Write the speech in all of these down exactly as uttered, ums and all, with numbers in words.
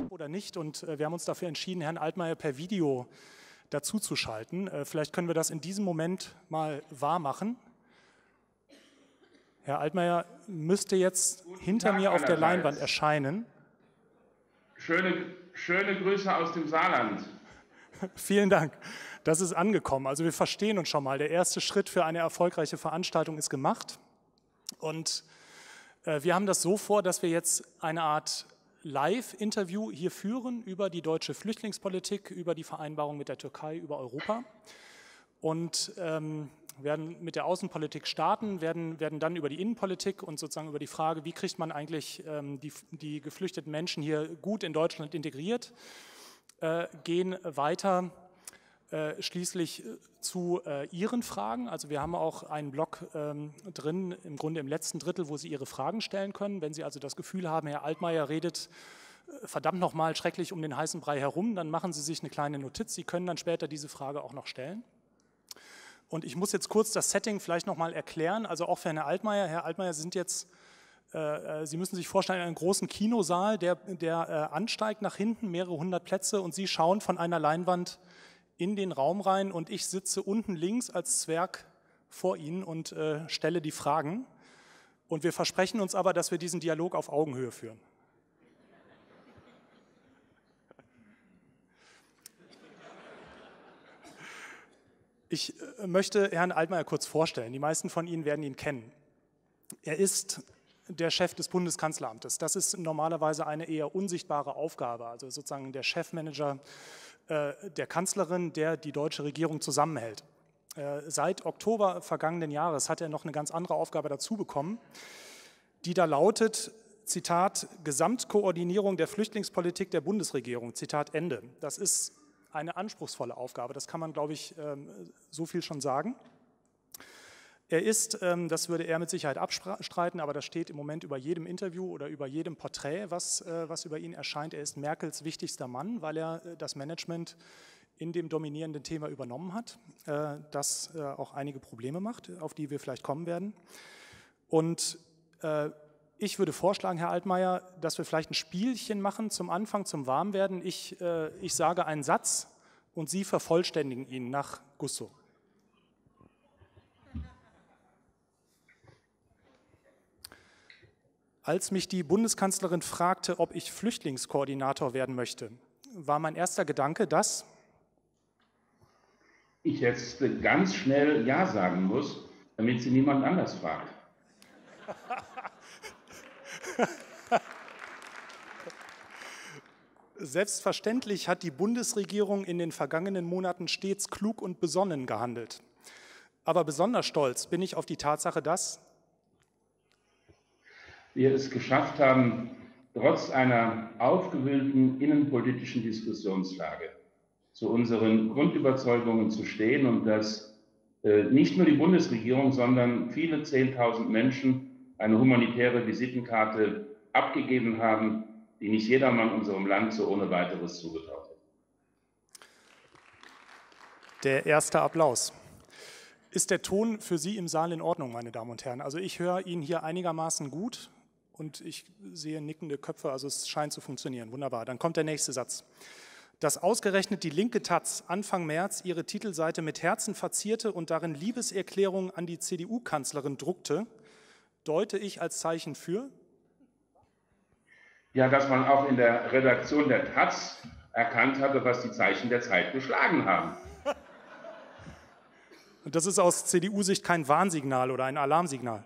oder nicht. Und wir haben uns dafür entschieden, Herrn Altmaier per Video dazu zu schalten. Vielleicht können wir das in diesem Moment mal wahr machen. Herr Altmaier müsste jetzt Guten hinter Tag mir auf der Leinwand erscheinen. Schöne, schöne Grüße aus dem Saarland. Vielen Dank. Das ist angekommen. Also wir verstehen uns schon mal. Der erste Schritt für eine erfolgreiche Veranstaltung ist gemacht. Und äh, wir haben das so vor, dass wir jetzt eine Art Live-Interview hier führen über die deutsche Flüchtlingspolitik, über die Vereinbarung mit der Türkei, über Europa. Und ähm, werden mit der Außenpolitik starten, werden, werden dann über die Innenpolitik und sozusagen über die Frage, wie kriegt man eigentlich ähm, die, die geflüchteten Menschen hier gut in Deutschland integriert, äh, gehen weiter äh, schließlich zu äh, Ihren Fragen. Also wir haben auch einen Blog ähm, drin, im Grunde im letzten Drittel, wo Sie Ihre Fragen stellen können. Wenn Sie also das Gefühl haben, Herr Altmaier redet äh, verdammt nochmal schrecklich um den heißen Brei herum, dann machen Sie sich eine kleine Notiz. Sie können dann später diese Frage auch noch stellen. Und ich muss jetzt kurz das Setting vielleicht nochmal erklären, also auch für Herrn Altmaier. Herr Altmaier, Sie sind jetzt, äh, Sie müssen sich vorstellen, einen großen Kinosaal, der, der äh, ansteigt nach hinten, mehrere hundert Plätze, und Sie schauen von einer Leinwand in den Raum rein und ich sitze unten links als Zwerg vor Ihnen und äh, stelle die Fragen. Und wir versprechen uns aber, dass wir diesen Dialog auf Augenhöhe führen. Ich möchte Herrn Altmaier kurz vorstellen. Die meisten von Ihnen werden ihn kennen. Er ist der Chef des Bundeskanzleramtes. Das ist normalerweise eine eher unsichtbare Aufgabe, also sozusagen der Chefmanager äh, der Kanzlerin, der die deutsche Regierung zusammenhält. Äh, seit Oktober vergangenen Jahres hat er noch eine ganz andere Aufgabe dazu bekommen, die da lautet, Zitat, Gesamtkoordinierung der Flüchtlingspolitik der Bundesregierung, Zitat Ende. Das ist eine anspruchsvolle Aufgabe, das kann man, glaube ich, so viel schon sagen. Er ist, das würde er mit Sicherheit abstreiten, aber das steht im Moment über jedem Interview oder über jedem Porträt, was, was über ihn erscheint. Er ist Merkels wichtigster Mann, weil er das Management in dem dominierenden Thema übernommen hat, das auch einige Probleme macht, auf die wir vielleicht kommen werden. Und ich würde vorschlagen, Herr Altmaier, dass wir vielleicht ein Spielchen machen zum Anfang, zum Warmwerden. Ich, äh, ich sage einen Satz und Sie vervollständigen ihn nach Gusto. Als mich die Bundeskanzlerin fragte, ob ich Flüchtlingskoordinator werden möchte, war mein erster Gedanke, dass ich jetzt ganz schnell Ja sagen muss, damit sie niemand anders fragt. Selbstverständlich hat die Bundesregierung in den vergangenen Monaten stets klug und besonnen gehandelt. Aber besonders stolz bin ich auf die Tatsache, dass wir es geschafft haben, trotz einer aufgewühlten innenpolitischen Diskussionslage zu unseren Grundüberzeugungen zu stehen und dass äh, nicht nur die Bundesregierung, sondern viele Zehntausend Menschen eine humanitäre Visitenkarte abgegeben haben, die nicht jedermann unserem Land so ohne weiteres zugetraut hat. Der erste Applaus. Ist der Ton für Sie im Saal in Ordnung, meine Damen und Herren? Also ich höre ihn hier einigermaßen gut und ich sehe nickende Köpfe, also es scheint zu funktionieren. Wunderbar, dann kommt der nächste Satz. Dass ausgerechnet die linke Taz Anfang März ihre Titelseite mit Herzen verzierte und darin Liebeserklärungen an die C D U-Kanzlerin druckte, deute ich als Zeichen für? Ja, dass man auch in der Redaktion der Taz erkannt hatte, was die Zeichen der Zeit geschlagen haben. Und das ist aus C D U-Sicht kein Warnsignal oder ein Alarmsignal?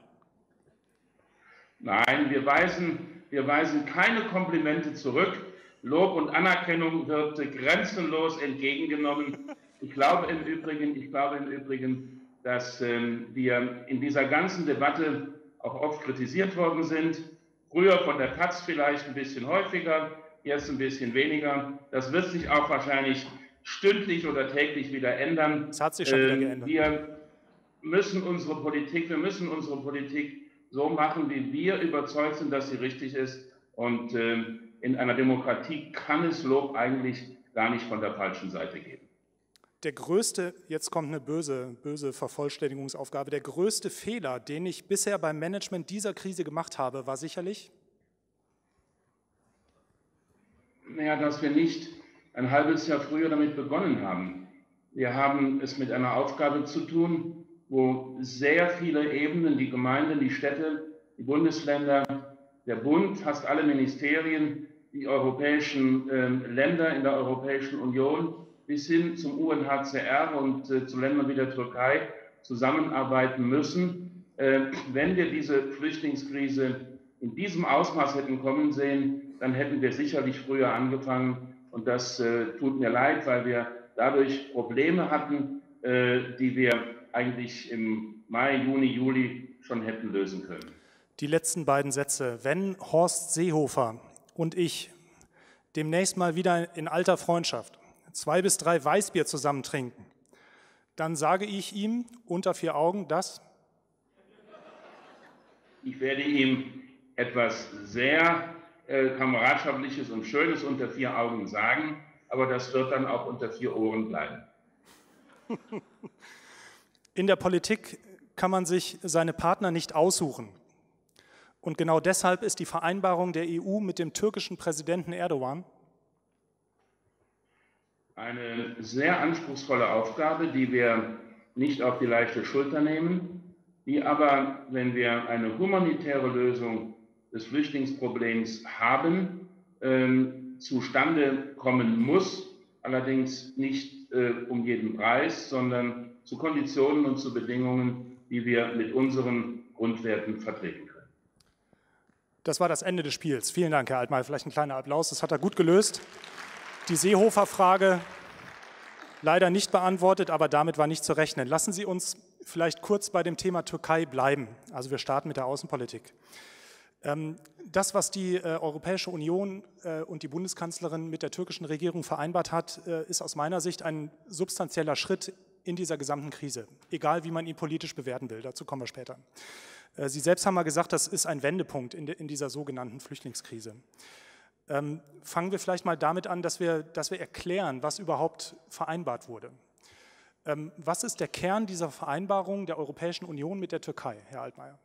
Nein, wir weisen, wir weisen keine Komplimente zurück. Lob und Anerkennung wird grenzenlos entgegengenommen. Ich glaube im Übrigen, ich glaube im Übrigen, dass ähm, wir in dieser ganzen Debatte auch oft kritisiert worden sind. Früher von der Taz vielleicht ein bisschen häufiger, jetzt ein bisschen weniger. Das wird sich auch wahrscheinlich stündlich oder täglich wieder ändern. Das hat sich schon wieder geändert. Wir müssen unsere Politik, wir müssen unsere Politik so machen, wie wir überzeugt sind, dass sie richtig ist. Und in einer Demokratie kann es Lob eigentlich gar nicht von der falschen Seite geben. Der größte, jetzt kommt eine böse, böse Vervollständigungsaufgabe, der größte Fehler, den ich bisher beim Management dieser Krise gemacht habe, war sicherlich? Naja, dass wir nicht ein halbes Jahr früher damit begonnen haben. Wir haben es mit einer Aufgabe zu tun, wo sehr viele Ebenen, die Gemeinden, die Städte, die Bundesländer, der Bund, fast alle Ministerien, die europäischen äh, Länder in der Europäischen Union bis hin zum U N H C R und äh, zu Ländern wie der Türkei zusammenarbeiten müssen. Äh, wenn wir diese Flüchtlingskrise in diesem Ausmaß hätten kommen sehen, dann hätten wir sicherlich früher angefangen. Und das äh, tut mir leid, weil wir dadurch Probleme hatten, äh, die wir eigentlich im Mai, Juni, Juli schon hätten lösen können. Die letzten beiden Sätze. Wenn Horst Seehofer und ich demnächst mal wieder in alter Freundschaft zwei bis drei Weißbier zusammen trinken, dann sage ich ihm unter vier Augen, dass ich werde ihm etwas sehr äh, Kameradschaftliches und Schönes unter vier Augen sagen, aber das wird dann auch unter vier Ohren bleiben. In der Politik kann man sich seine Partner nicht aussuchen. Und genau deshalb ist die Vereinbarung der E U mit dem türkischen Präsidenten Erdogan eine sehr anspruchsvolle Aufgabe, die wir nicht auf die leichte Schulter nehmen, die aber, wenn wir eine humanitäre Lösung des Flüchtlingsproblems haben, ähm, zustande kommen muss, allerdings nicht äh, um jeden Preis, sondern zu Konditionen und zu Bedingungen, die wir mit unseren Grundwerten vertreten können. Das war das Ende des Spiels. Vielen Dank, Herr Altmaier. Vielleicht ein kleiner Applaus. Das hat er gut gelöst. Die Seehofer-Frage leider nicht beantwortet, aber damit war nicht zu rechnen. Lassen Sie uns vielleicht kurz bei dem Thema Türkei bleiben. Also wir starten mit der Außenpolitik. Das, was die Europäische Union und die Bundeskanzlerin mit der türkischen Regierung vereinbart hat, ist aus meiner Sicht ein substanzieller Schritt in dieser gesamten Krise, egal wie man ihn politisch bewerten will. Dazu kommen wir später. Sie selbst haben mal gesagt, das ist ein Wendepunkt in, de, in dieser sogenannten Flüchtlingskrise. Ähm, fangen wir vielleicht mal damit an, dass wir, dass wir erklären, was überhaupt vereinbart wurde. Ähm, was ist der Kern dieser Vereinbarung der Europäischen Union mit der Türkei, Herr Altmaier?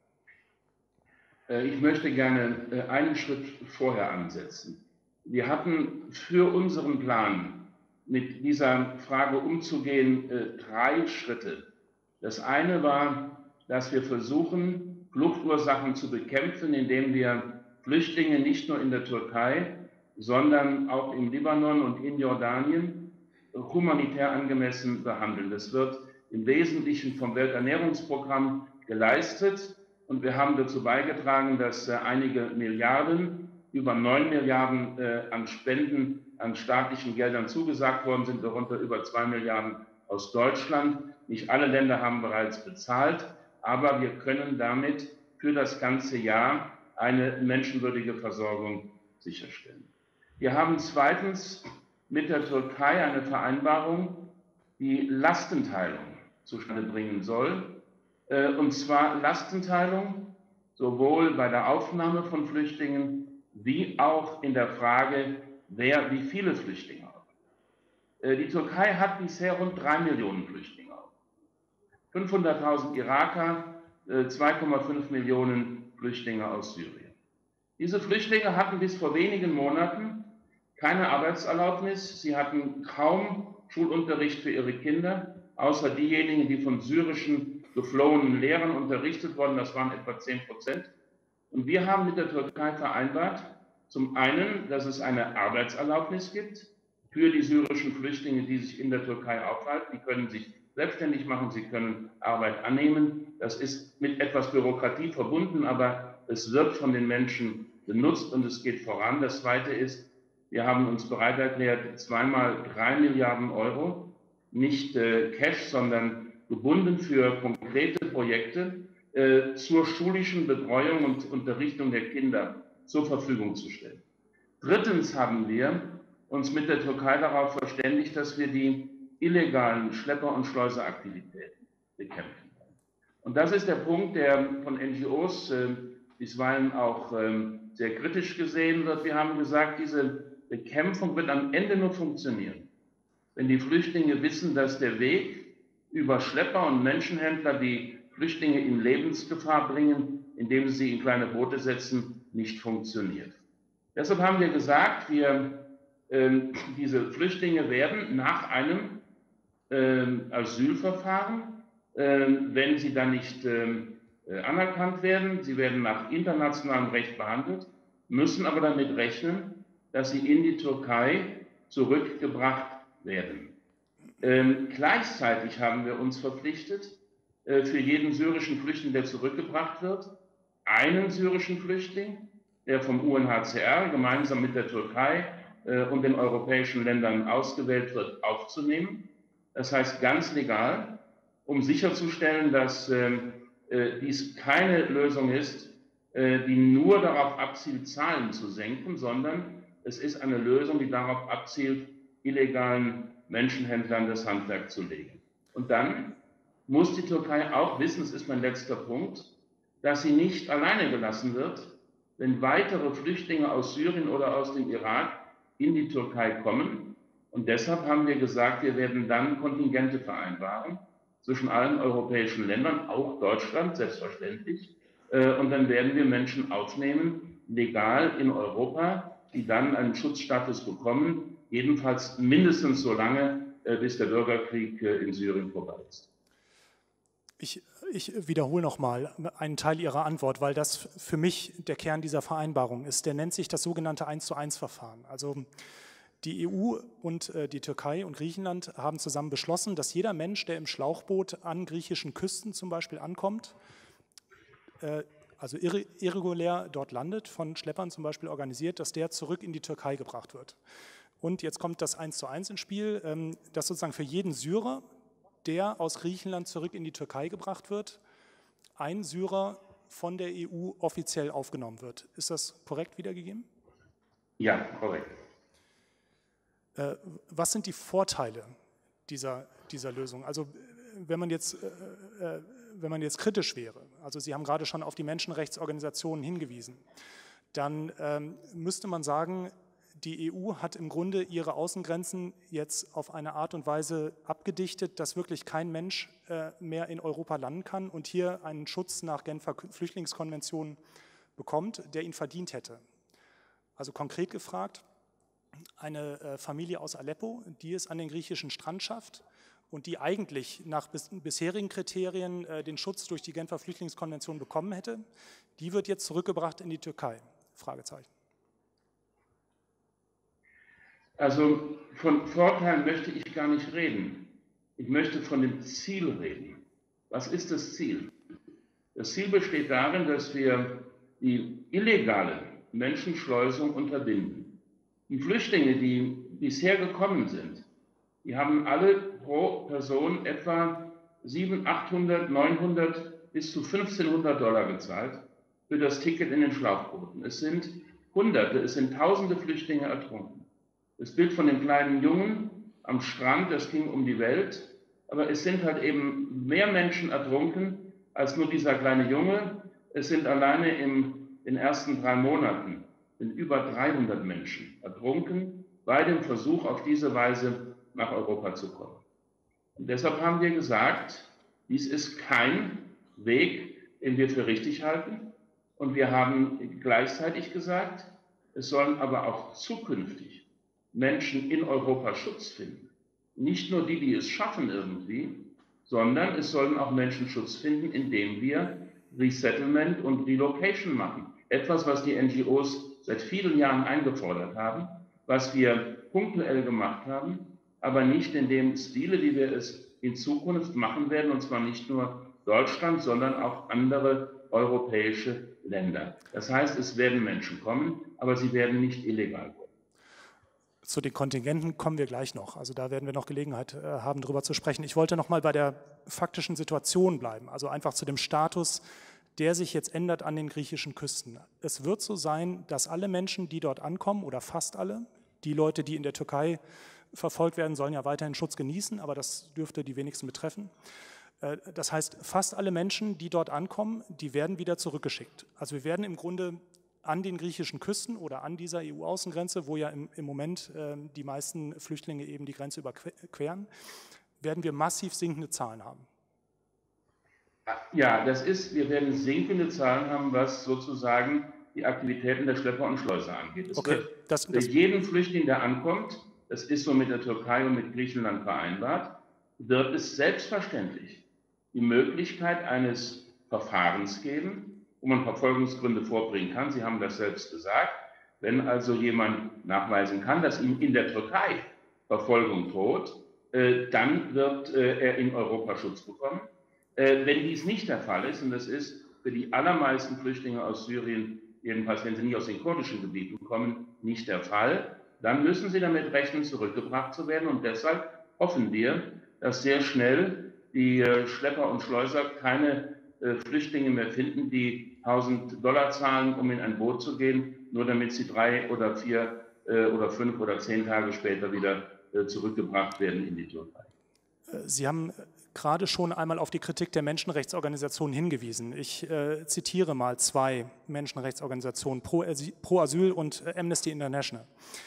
Ich möchte gerne einen Schritt vorher ansetzen. Wir hatten für unseren Plan, mit dieser Frage umzugehen, drei Schritte. Das eine war, dass wir versuchen, Fluchtursachen zu bekämpfen, indem wir Flüchtlinge nicht nur in der Türkei, sondern auch im Libanon und in Jordanien humanitär angemessen behandeln. Das wird im Wesentlichen vom Welternährungsprogramm geleistet und wir haben dazu beigetragen, dass einige Milliarden, über neun Milliarden an Spenden, an staatlichen Geldern zugesagt worden sind, darunter über zwei Milliarden aus Deutschland. Nicht alle Länder haben bereits bezahlt, aber wir können damit für das ganze Jahr eine menschenwürdige Versorgung sicherstellen. Wir haben zweitens mit der Türkei eine Vereinbarung, die Lastenteilung zustande bringen soll, und zwar Lastenteilung sowohl bei der Aufnahme von Flüchtlingen wie auch in der Frage, wer wie viele Flüchtlinge hat. Die Türkei hat bisher rund drei Millionen Flüchtlinge. fünfhunderttausend Iraker, zwei Komma fünf Millionen Flüchtlinge aus Syrien. Diese Flüchtlinge hatten bis vor wenigen Monaten keine Arbeitserlaubnis. Sie hatten kaum Schulunterricht für ihre Kinder, außer diejenigen, die von syrischen geflohenen Lehrern unterrichtet wurden. Das waren etwa zehn Prozent. Und wir haben mit der Türkei vereinbart, zum einen, dass es eine Arbeitserlaubnis gibt für die syrischen Flüchtlinge, die sich in der Türkei aufhalten. Die können sich selbstständig machen, sie können Arbeit annehmen. Das ist mit etwas Bürokratie verbunden, aber es wird von den Menschen genutzt und es geht voran. Das Zweite ist, wir haben uns bereit erklärt, zweimal drei Milliarden Euro, nicht äh, Cash, sondern gebunden für konkrete Projekte äh, zur schulischen Betreuung und Unterrichtung der Kinder zur Verfügung zu stellen. Drittens haben wir uns mit der Türkei darauf verständigt, dass wir die illegalen Schlepper- und Schleuseraktivitäten bekämpfen. Und das ist der Punkt, der von N G Os äh, bisweilen auch äh, sehr kritisch gesehen wird. Wir haben gesagt, diese Bekämpfung wird am Ende nur funktionieren, wenn die Flüchtlinge wissen, dass der Weg über Schlepper und Menschenhändler, die Flüchtlinge in Lebensgefahr bringen, indem sie sie in kleine Boote setzen, nicht funktioniert. Deshalb haben wir gesagt, wir Ähm, diese Flüchtlinge werden nach einem ähm, Asylverfahren, ähm, wenn sie dann nicht ähm, äh, anerkannt werden, sie werden nach internationalem Recht behandelt, müssen aber damit rechnen, dass sie in die Türkei zurückgebracht werden. Ähm, gleichzeitig haben wir uns verpflichtet, äh, für jeden syrischen Flüchtling, der zurückgebracht wird, einen syrischen Flüchtling, der vom U N H C R gemeinsam mit der Türkei äh, und den europäischen Ländern ausgewählt wird, aufzunehmen. Das heißt ganz legal, um sicherzustellen, dass äh, äh, dies keine Lösung ist, äh, die nur darauf abzielt, Zahlen zu senken, sondern es ist eine Lösung, die darauf abzielt, illegalen Menschenhändlern das Handwerk zu legen. Und dann muss die Türkei auch wissen, das ist mein letzter Punkt, dass sie nicht alleine gelassen wird, wenn weitere Flüchtlinge aus Syrien oder aus dem Irak in die Türkei kommen. Und deshalb haben wir gesagt, wir werden dann Kontingente vereinbaren zwischen allen europäischen Ländern, auch Deutschland selbstverständlich. Und dann werden wir Menschen aufnehmen, legal in Europa, die dann einen Schutzstatus bekommen, jedenfalls mindestens so lange, bis der Bürgerkrieg in Syrien vorbei ist. Ich, ich wiederhole nochmal einen Teil Ihrer Antwort, weil das für mich der Kern dieser Vereinbarung ist. Der nennt sich das sogenannte eins zu eins Verfahren. Also die E U und äh, die Türkei und Griechenland haben zusammen beschlossen, dass jeder Mensch, der im Schlauchboot an griechischen Küsten zum Beispiel ankommt, äh, also irre, irregulär dort landet, von Schleppern zum Beispiel organisiert, dass der zurück in die Türkei gebracht wird. Und jetzt kommt das eins zu eins ins Spiel, ähm, dass sozusagen für jeden Syrer, der aus Griechenland zurück in die Türkei gebracht wird, ein Syrer von der E U offiziell aufgenommen wird. Ist das korrekt wiedergegeben? Ja, korrekt. Äh, was sind die Vorteile dieser, dieser Lösung? Also wenn man jetzt, äh, äh, wenn man jetzt kritisch wäre, also Sie haben gerade schon auf die Menschenrechtsorganisationen hingewiesen, dann ähm, müsste man sagen, die E U hat im Grunde ihre Außengrenzen jetzt auf eine Art und Weise abgedichtet, dass wirklich kein Mensch äh, mehr in Europa landen kann und hier einen Schutz nach Genfer Flüchtlingskonvention bekommt, der ihn verdient hätte. Also konkret gefragt, eine äh, Familie aus Aleppo, die es an den griechischen Strand schafft und die eigentlich nach bis, bisherigen Kriterien äh, den Schutz durch die Genfer Flüchtlingskonvention bekommen hätte, die wird jetzt zurückgebracht in die Türkei? Fragezeichen. Also von Vorteilen möchte ich gar nicht reden. Ich möchte von dem Ziel reden. Was ist das Ziel? Das Ziel besteht darin, dass wir die illegale Menschenschleusung unterbinden. Die Flüchtlinge, die bisher gekommen sind, die haben alle pro Person etwa siebenhundert, achthundert, neunhundert bis zu fünfzehnhundert Dollar gezahlt für das Ticket in den Schlauchbooten. Es sind Hunderte, es sind Tausende Flüchtlinge ertrunken. Das Bild von dem kleinen Jungen am Strand, das ging um die Welt, aber es sind halt eben mehr Menschen ertrunken als nur dieser kleine Junge. Es sind alleine in den ersten drei Monaten sind über dreihundert Menschen ertrunken bei dem Versuch, auf diese Weise nach Europa zu kommen. Und deshalb haben wir gesagt, dies ist kein Weg, den wir für richtig halten. Und wir haben gleichzeitig gesagt, es sollen aber auch zukünftig Menschen in Europa Schutz finden. Nicht nur die, die es schaffen irgendwie, sondern es sollen auch Menschen Schutz finden, indem wir Resettlement und Relocation machen. Etwas, was die N G Os seit vielen Jahren eingefordert haben, was wir punktuell gemacht haben, aber nicht in dem Stile, wie wir es in Zukunft machen werden, und zwar nicht nur Deutschland, sondern auch andere europäische Länder. Das heißt, es werden Menschen kommen, aber sie werden nicht illegal kommen. Zu den Kontingenten kommen wir gleich noch. Also da werden wir noch Gelegenheit äh, haben, darüber zu sprechen. Ich wollte noch mal bei der faktischen Situation bleiben, also einfach zu dem Status, der sich jetzt ändert an den griechischen Küsten. Es wird so sein, dass alle Menschen, die dort ankommen, oder fast alle, die Leute, die in der Türkei verfolgt werden, sollen ja weiterhin Schutz genießen, aber das dürfte die wenigsten betreffen. Äh, das heißt, fast alle Menschen, die dort ankommen, die werden wieder zurückgeschickt. Also wir werden im Grunde an den griechischen Küsten oder an dieser E U-Außengrenze, wo ja im, im Moment äh, die meisten Flüchtlinge eben die Grenze überqueren, werden wir massiv sinkende Zahlen haben. Ja, das ist, wir werden sinkende Zahlen haben, was sozusagen die Aktivitäten der Schlepper und Schleuser angeht. Es okay, wird das, Für das jeden Flüchtling, der ankommt, das ist so mit der Türkei und mit Griechenland vereinbart, wird es selbstverständlich die Möglichkeit eines Verfahrens geben, wo man Verfolgungsgründe vorbringen kann. Sie haben das selbst gesagt. Wenn also jemand nachweisen kann, dass ihm in der Türkei Verfolgung droht, äh, dann wird äh, er in Europa Schutz bekommen. Äh, wenn dies nicht der Fall ist, und das ist für die allermeisten Flüchtlinge aus Syrien, jedenfalls wenn sie nicht aus den kurdischen Gebieten kommen, nicht der Fall, dann müssen sie damit rechnen, zurückgebracht zu werden. Und deshalb hoffen wir, dass sehr schnell die äh, Schlepper und Schleuser keine äh, Flüchtlinge mehr finden, die tausend Dollar zahlen, um in ein Boot zu gehen, nur damit sie drei oder vier äh, oder fünf oder zehn Tage später wieder äh, zurückgebracht werden in die Türkei. Sie haben gerade schon einmal auf die Kritik der Menschenrechtsorganisationen hingewiesen. Ich äh, zitiere mal zwei Menschenrechtsorganisationen, Pro, Pro Asyl und äh, Amnesty International.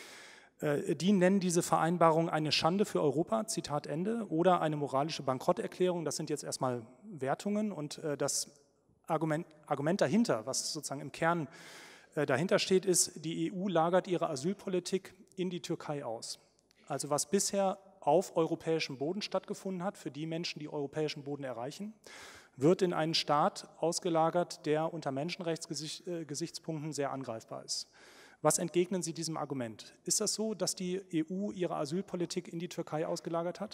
Äh, die nennen diese Vereinbarung eine Schande für Europa, Zitat Ende, oder eine moralische Bankrotterklärung. Das sind jetzt erstmal Wertungen und äh, das Argument, Argument dahinter, was sozusagen im Kern äh, dahinter steht, ist, die E U lagert ihre Asylpolitik in die Türkei aus. Also was bisher auf europäischem Boden stattgefunden hat, für die Menschen, die europäischen Boden erreichen, wird in einen Staat ausgelagert, der unter Menschenrechtsgesichtspunkten sehr angreifbar ist. Was entgegnen Sie diesem Argument? Ist das so, dass die E U ihre Asylpolitik in die Türkei ausgelagert hat?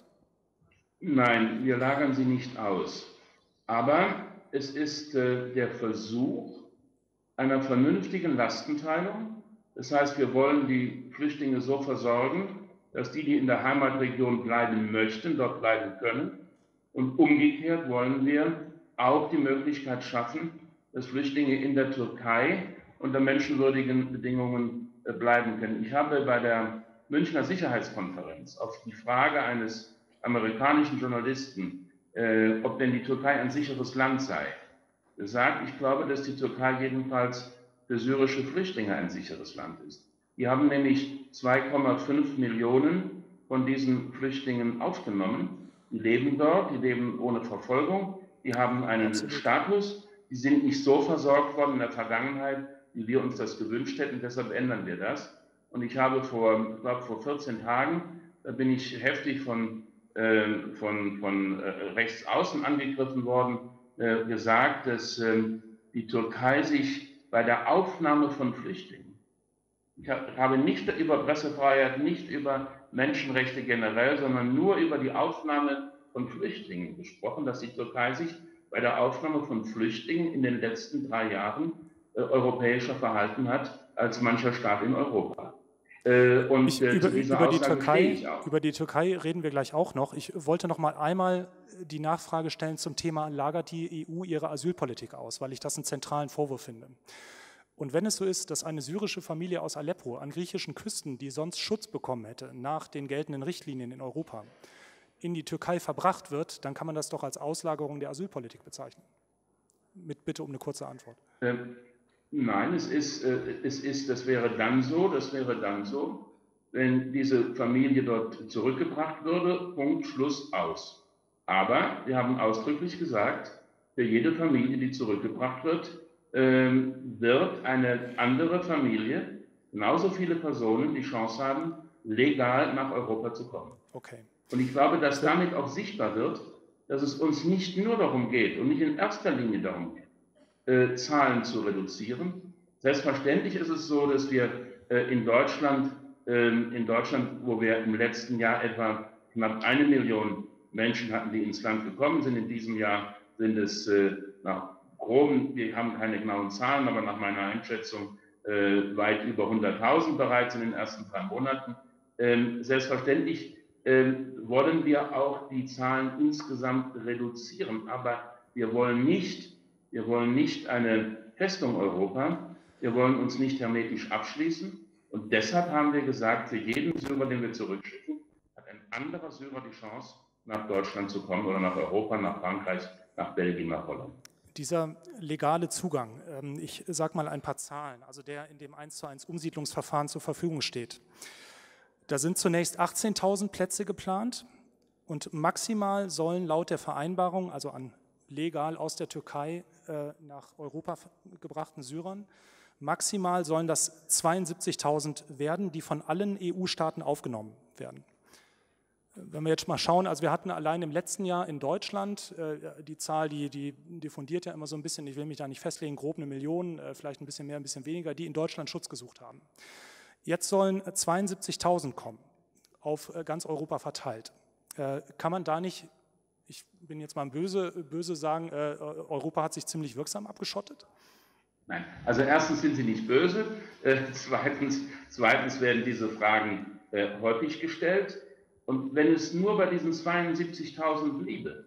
Nein, wir lagern sie nicht aus. Aber es ist äh, der Versuch einer vernünftigen Lastenteilung. Das heißt, wir wollen die Flüchtlinge so versorgen, dass die, die in der Heimatregion bleiben möchten, dort bleiben können. Und umgekehrt wollen wir auch die Möglichkeit schaffen, dass Flüchtlinge in der Türkei unter menschenwürdigen Bedingungen bleiben können. Ich habe bei der Münchner Sicherheitskonferenz auf die Frage eines amerikanischen Journalisten, äh, ob denn die Türkei ein sicheres Land sei, gesagt, ich glaube, dass die Türkei jedenfalls für syrische Flüchtlinge ein sicheres Land ist. Die haben nämlich zwei Komma fünf Millionen von diesen Flüchtlingen aufgenommen. Die leben dort, die leben ohne Verfolgung, die haben einen Absolut. Status, die sind nicht so versorgt worden in der Vergangenheit, wie wir uns das gewünscht hätten, deshalb ändern wir das. Und ich habe vor, ich glaube, vor vierzehn Tagen, da bin ich heftig von, äh, von, von äh, rechts außen angegriffen worden, äh, gesagt, dass äh, die Türkei sich bei der Aufnahme von Flüchtlingen, ich habe nicht über Pressefreiheit, nicht über Menschenrechte generell, sondern nur über die Aufnahme von Flüchtlingen gesprochen, dass die Türkei sich bei der Aufnahme von Flüchtlingen in den letzten drei Jahren äh, europäischer verhalten hat als mancher Staat in Europa. Äh, und ich, äh, über, zu dieser über, die Aussage Türkei, stehe ich auch. Über die Türkei reden wir gleich auch noch. Ich wollte noch mal einmal die Nachfrage stellen zum Thema, lagert die E U ihre Asylpolitik aus, weil ich das einen zentralen Vorwurf finde. Und wenn es so ist, dass eine syrische Familie aus Aleppo an griechischen Küsten, die sonst Schutz bekommen hätte, nach den geltenden Richtlinien in Europa, in die Türkei verbracht wird, dann kann man das doch als Auslagerung der Asylpolitik bezeichnen. Mit Bitte um eine kurze Antwort. Ähm, nein, es ist, äh, es ist, das wäre dann so, das wäre dann so, wenn diese Familie dort zurückgebracht würde, Punkt, Schluss, aus. Aber wir haben ausdrücklich gesagt, für jede Familie, die zurückgebracht wird, wird eine andere Familie, genauso viele Personen, die Chance haben, legal nach Europa zu kommen. Okay. Und ich glaube, dass damit auch sichtbar wird, dass es uns nicht nur darum geht und nicht in erster Linie darum geht, äh, Zahlen zu reduzieren. Selbstverständlich ist es so, dass wir äh, in Deutschland, äh, in Deutschland, wo wir im letzten Jahr etwa knapp eine Million Menschen hatten, die ins Land gekommen sind, in diesem Jahr sind es äh, nach groben, wir haben keine genauen Zahlen, aber nach meiner Einschätzung äh, weit über hunderttausend bereits in den ersten drei Monaten. Ähm, selbstverständlich ähm, wollen wir auch die Zahlen insgesamt reduzieren, aber wir wollen nicht, wir wollen nicht eine Festung Europa, wir wollen uns nicht hermetisch abschließen und deshalb haben wir gesagt, für jeden Syrer, den wir zurückschicken, hat ein anderer Syrer die Chance, nach Deutschland zu kommen oder nach Europa, nach Frankreich, nach Belgien, nach Holland. Dieser legale Zugang, ich sage mal ein paar Zahlen, also der in dem eins zu eins Umsiedlungsverfahren zur Verfügung steht. Da sind zunächst achtzehntausend Plätze geplant und maximal sollen laut der Vereinbarung, also an legal aus der Türkei nach Europa gebrachten Syrern, Maximal sollen das zweiundsiebzigtausend werden, die von allen E U-Staaten aufgenommen werden. Wenn wir jetzt mal schauen, also wir hatten allein im letzten Jahr in Deutschland, äh, die Zahl, die, die diffundiert ja immer so ein bisschen, ich will mich da nicht festlegen, grob eine Million, äh, vielleicht ein bisschen mehr, ein bisschen weniger, die in Deutschland Schutz gesucht haben. Jetzt sollen zweiundsiebzigtausend kommen, auf äh, ganz Europa verteilt. Äh, kann man da nicht, ich bin jetzt mal böse, böse sagen, äh, Europa hat sich ziemlich wirksam abgeschottet? Nein, also erstens sind Sie nicht böse, äh, zweitens, zweitens werden diese Fragen äh, häufig gestellt. Und wenn es nur bei diesen zweiundsiebzigtausend bliebe,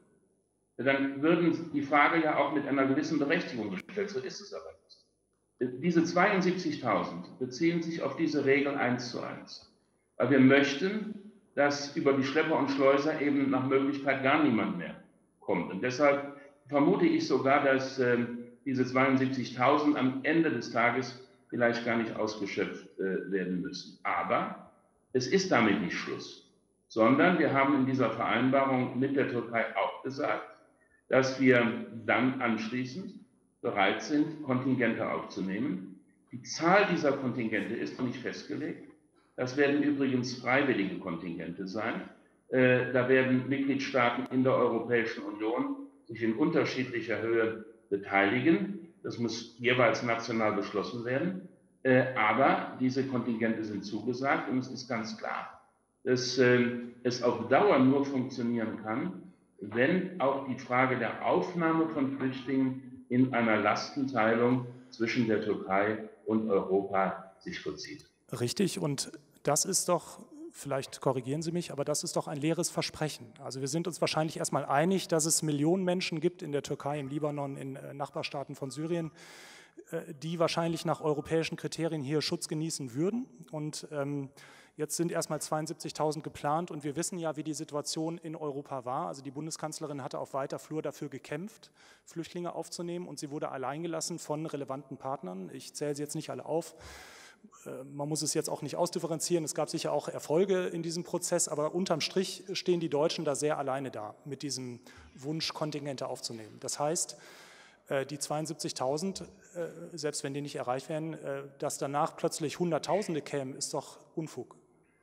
dann würden die Frage ja auch mit einer gewissen Berechtigung gestellt. So ist es aber nicht. Diese zweiundsiebzigtausend beziehen sich auf diese Regel eins zu eins. Weil wir möchten, dass über die Schlepper und Schleuser eben nach Möglichkeit gar niemand mehr kommt. Und deshalb vermute ich sogar, dass äh, diese zweiundsiebzigtausend am Ende des Tages vielleicht gar nicht ausgeschöpft äh, werden müssen. Aber es ist damit nicht Schluss. Sondern wir haben in dieser Vereinbarung mit der Türkei auch gesagt, dass wir dann anschließend bereit sind, Kontingente aufzunehmen. Die Zahl dieser Kontingente ist noch nicht festgelegt. Das werden übrigens freiwillige Kontingente sein. Äh, da werden Mitgliedstaaten in der Europäischen Union sich in unterschiedlicher Höhe beteiligen. Das muss jeweils national beschlossen werden. Äh, aber diese Kontingente sind zugesagt und es ist ganz klar, dass äh, es auf Dauer nur funktionieren kann, wenn auch die Frage der Aufnahme von Flüchtlingen in einer Lastenteilung zwischen der Türkei und Europa sich vollzieht. Richtig, und das ist doch, vielleicht korrigieren Sie mich, aber das ist doch ein leeres Versprechen. Also wir sind uns wahrscheinlich erstmal einig, dass es Millionen Menschen gibt in der Türkei, im Libanon, in äh, Nachbarstaaten von Syrien, äh, die wahrscheinlich nach europäischen Kriterien hier Schutz genießen würden. Und ähm, jetzt sind erstmal zweiundsiebzigtausend geplant und wir wissen ja, wie die Situation in Europa war. Also die Bundeskanzlerin hatte auf weiter Flur dafür gekämpft, Flüchtlinge aufzunehmen und sie wurde alleingelassen von relevanten Partnern. Ich zähle sie jetzt nicht alle auf. Man muss es jetzt auch nicht ausdifferenzieren. Es gab sicher auch Erfolge in diesem Prozess, aber unterm Strich stehen die Deutschen da sehr alleine da mit diesem Wunsch, Kontingente aufzunehmen. Das heißt, die zweiundsiebzigtausend, selbst wenn die nicht erreicht werden, dass danach plötzlich Hunderttausende kämen, ist doch Unfug.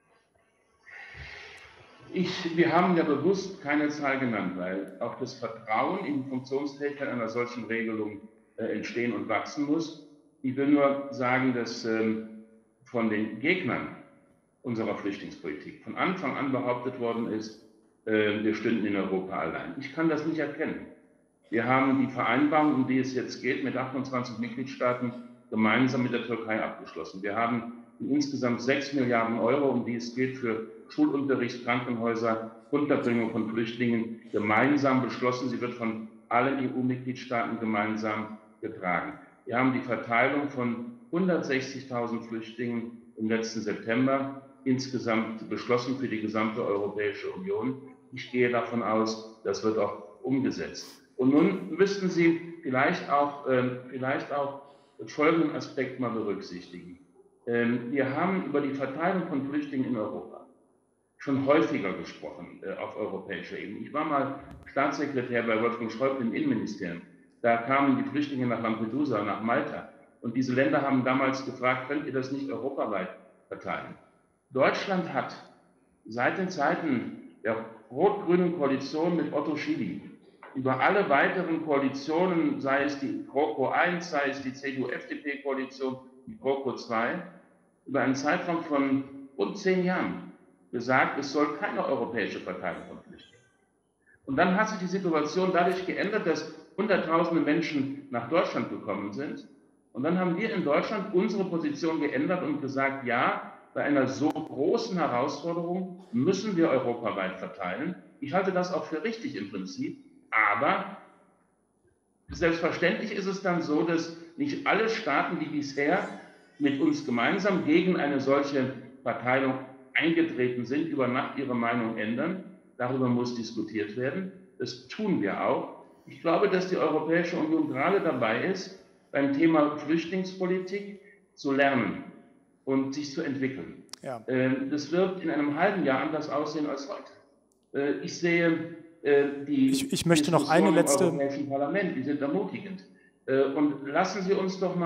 Ich, wir haben ja bewusst keine Zahl genannt, weil auch das Vertrauen in die Funktionsfähigkeit einer solchen Regelung äh, entstehen und wachsen muss. Ich will nur sagen, dass ähm, von den Gegnern unserer Flüchtlingspolitik von Anfang an behauptet worden ist, äh, wir stünden in Europa allein. Ich kann das nicht erkennen. Wir haben die Vereinbarung, um die es jetzt geht, mit achtundzwanzig Mitgliedstaaten gemeinsam mit der Türkei abgeschlossen. Wir haben die insgesamt sechs Milliarden Euro, um die es geht, für Schulunterricht, Krankenhäuser, Unterbringung von Flüchtlingen gemeinsam beschlossen. Sie wird von allen E U-Mitgliedstaaten gemeinsam getragen. Wir haben die Verteilung von hundertsechzigtausend Flüchtlingen im letzten September insgesamt beschlossen für die gesamte Europäische Union. Ich gehe davon aus, das wird auch umgesetzt. Und nun müssten Sie vielleicht auch, äh, vielleicht auch folgenden Aspekt mal berücksichtigen. Ähm, wir haben über die Verteilung von Flüchtlingen in Europa schon häufiger gesprochen äh, auf europäischer Ebene. Ich war mal Staatssekretär bei Wolfgang Schäuble im Innenministerium. Da kamen die Flüchtlinge nach Lampedusa, nach Malta. Und diese Länder haben damals gefragt, könnt ihr das nicht europaweit verteilen? Deutschland hat seit den Zeiten der rot-grünen Koalition mit Otto Schily über alle weiteren Koalitionen, sei es die GroKo eins, sei es die C D U-F D P-Koalition, die GroKo zwei, über einen Zeitraum von rund zehn Jahren gesagt, es soll keine europäische Verteilung von Flüchtlingen. Und dann hat sich die Situation dadurch geändert, dass Hunderttausende Menschen nach Deutschland gekommen sind. Und dann haben wir in Deutschland unsere Position geändert und gesagt, ja, bei einer so großen Herausforderung müssen wir europaweit verteilen. Ich halte das auch für richtig im Prinzip, aber selbstverständlich ist es dann so, dass nicht alle Staaten, die bisher mit uns gemeinsam gegen eine solche Verteilung eingetreten sind, über Nacht ihre Meinung ändern. Darüber muss diskutiert werden. Das tun wir auch. Ich glaube, dass die Europäische Union gerade dabei ist, beim Thema Flüchtlingspolitik zu lernen und sich zu entwickeln. Ja. Das wird in einem halben Jahr anders aussehen als heute. Ich sehe die ich, ich möchte noch eine letzte im Europäischen Parlament, die sind ermutigend. Und lassen Sie uns doch mal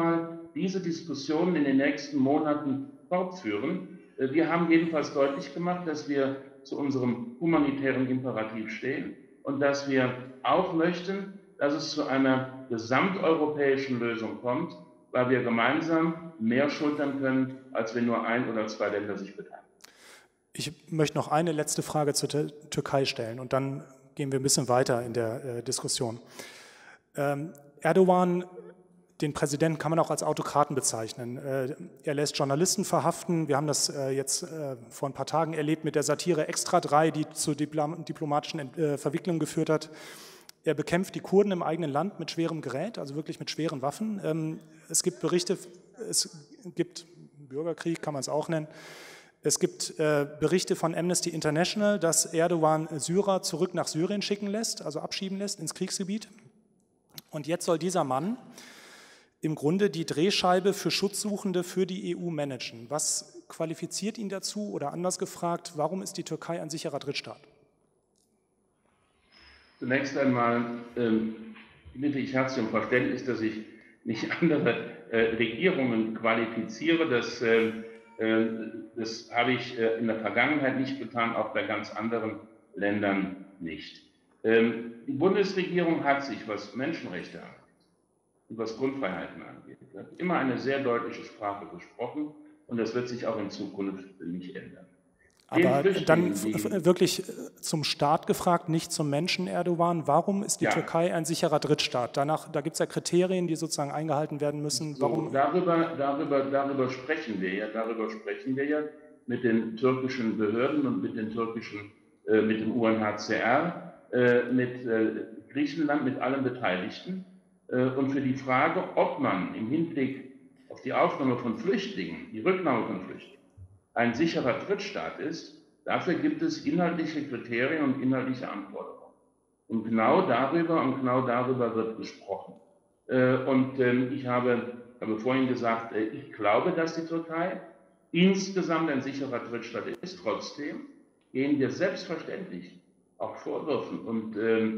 diese Diskussionen in den nächsten Monaten fortführen. Wir haben jedenfalls deutlich gemacht, dass wir zu unserem humanitären Imperativ stehen und dass wir auch möchten, dass es zu einer gesamteuropäischen Lösung kommt, weil wir gemeinsam mehr schultern können, als wenn nur ein oder zwei Länder sich beteiligen. Ich möchte noch eine letzte Frage zur Türkei stellen und dann gehen wir ein bisschen weiter in der äh, Diskussion. Ähm, Erdogan, den Präsidenten kann man auch als Autokraten bezeichnen. Äh, er lässt Journalisten verhaften. Wir haben das äh, jetzt äh, vor ein paar Tagen erlebt mit der Satire Extra drei, die zu Diplom diplomatischen äh, Verwicklungen geführt hat. Er bekämpft die Kurden im eigenen Land mit schwerem Gerät, also wirklich mit schweren Waffen. Ähm, es gibt Berichte, es gibt Bürgerkrieg, kann man es auch nennen. Es gibt äh, Berichte von Amnesty International, dass Erdogan Syrer zurück nach Syrien schicken lässt, also abschieben lässt ins Kriegsgebiet. Und jetzt soll dieser Mann im Grunde die Drehscheibe für Schutzsuchende für die E U managen. Was qualifiziert ihn dazu? Oder anders gefragt, warum ist die Türkei ein sicherer Drittstaat? Zunächst einmal ähm, bitte ich herzlich um Verständnis, dass ich nicht andere äh, Regierungen qualifiziere. Das äh, Das habe ich in der Vergangenheit nicht getan, auch bei ganz anderen Ländern nicht. Die Bundesregierung hat sich, was Menschenrechte angeht und was Grundfreiheiten angeht, immer eine sehr deutliche Sprache gesprochen und das wird sich auch in Zukunft nicht ändern. Aber dann wirklich zum Staat gefragt, nicht zum Menschen Erdogan. Warum ist die ja. Türkei ein sicherer Drittstaat? Danach, da gibt es ja Kriterien, die sozusagen eingehalten werden müssen. So, Warum? Darüber, darüber, darüber sprechen wir ja. Darüber sprechen wir ja mit den türkischen Behörden und mit den türkischen, äh, mit dem U N H C R, äh, mit äh, Griechenland, mit allen Beteiligten. Äh, und für die Frage, ob man im Hinblick auf die Aufnahme von Flüchtlingen, die Rücknahme von Flüchtlingen, ein sicherer Drittstaat ist, dafür gibt es inhaltliche Kriterien und inhaltliche Anforderungen. Und genau darüber und genau darüber wird gesprochen. Und ich habe, habe vorhin gesagt, ich glaube, dass die Türkei insgesamt ein sicherer Drittstaat ist. Trotzdem gehen wir selbstverständlich auch Vorwürfen und,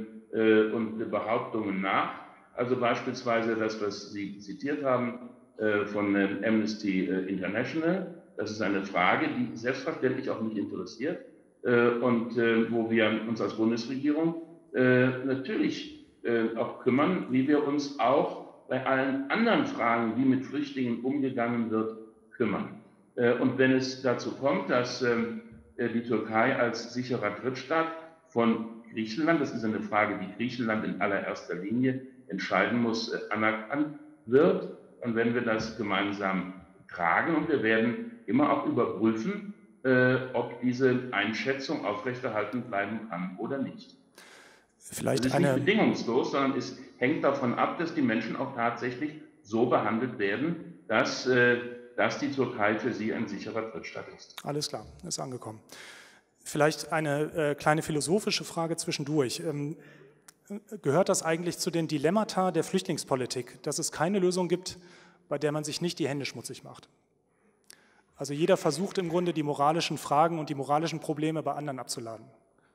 und Behauptungen nach. Also beispielsweise das, was Sie zitiert haben von Amnesty International. Das ist eine Frage, die selbstverständlich auch mich interessiert äh, und äh, wo wir uns als Bundesregierung äh, natürlich äh, auch kümmern, wie wir uns auch bei allen anderen Fragen, wie mit Flüchtlingen umgegangen wird, kümmern. Äh, und wenn es dazu kommt, dass äh, die Türkei als sicherer Drittstaat von Griechenland, das ist eine Frage, die Griechenland in allererster Linie entscheiden muss, äh, anerkannt wird, und wenn wir das gemeinsam tragen und wir werden immer auch überprüfen, äh, ob diese Einschätzung aufrechterhalten bleiben kann oder nicht. Vielleicht das ist eine... nicht bedingungslos, sondern es hängt davon ab, dass die Menschen auch tatsächlich so behandelt werden, dass, äh, dass die Türkei für sie ein sicherer Drittstaat ist. Alles klar, ist angekommen. Vielleicht eine äh, kleine philosophische Frage zwischendurch. Ähm, gehört das eigentlich zu den Dilemmata der Flüchtlingspolitik, dass es keine Lösung gibt, bei der man sich nicht die Hände schmutzig macht? Also jeder versucht im Grunde, die moralischen Fragen und die moralischen Probleme bei anderen abzuladen.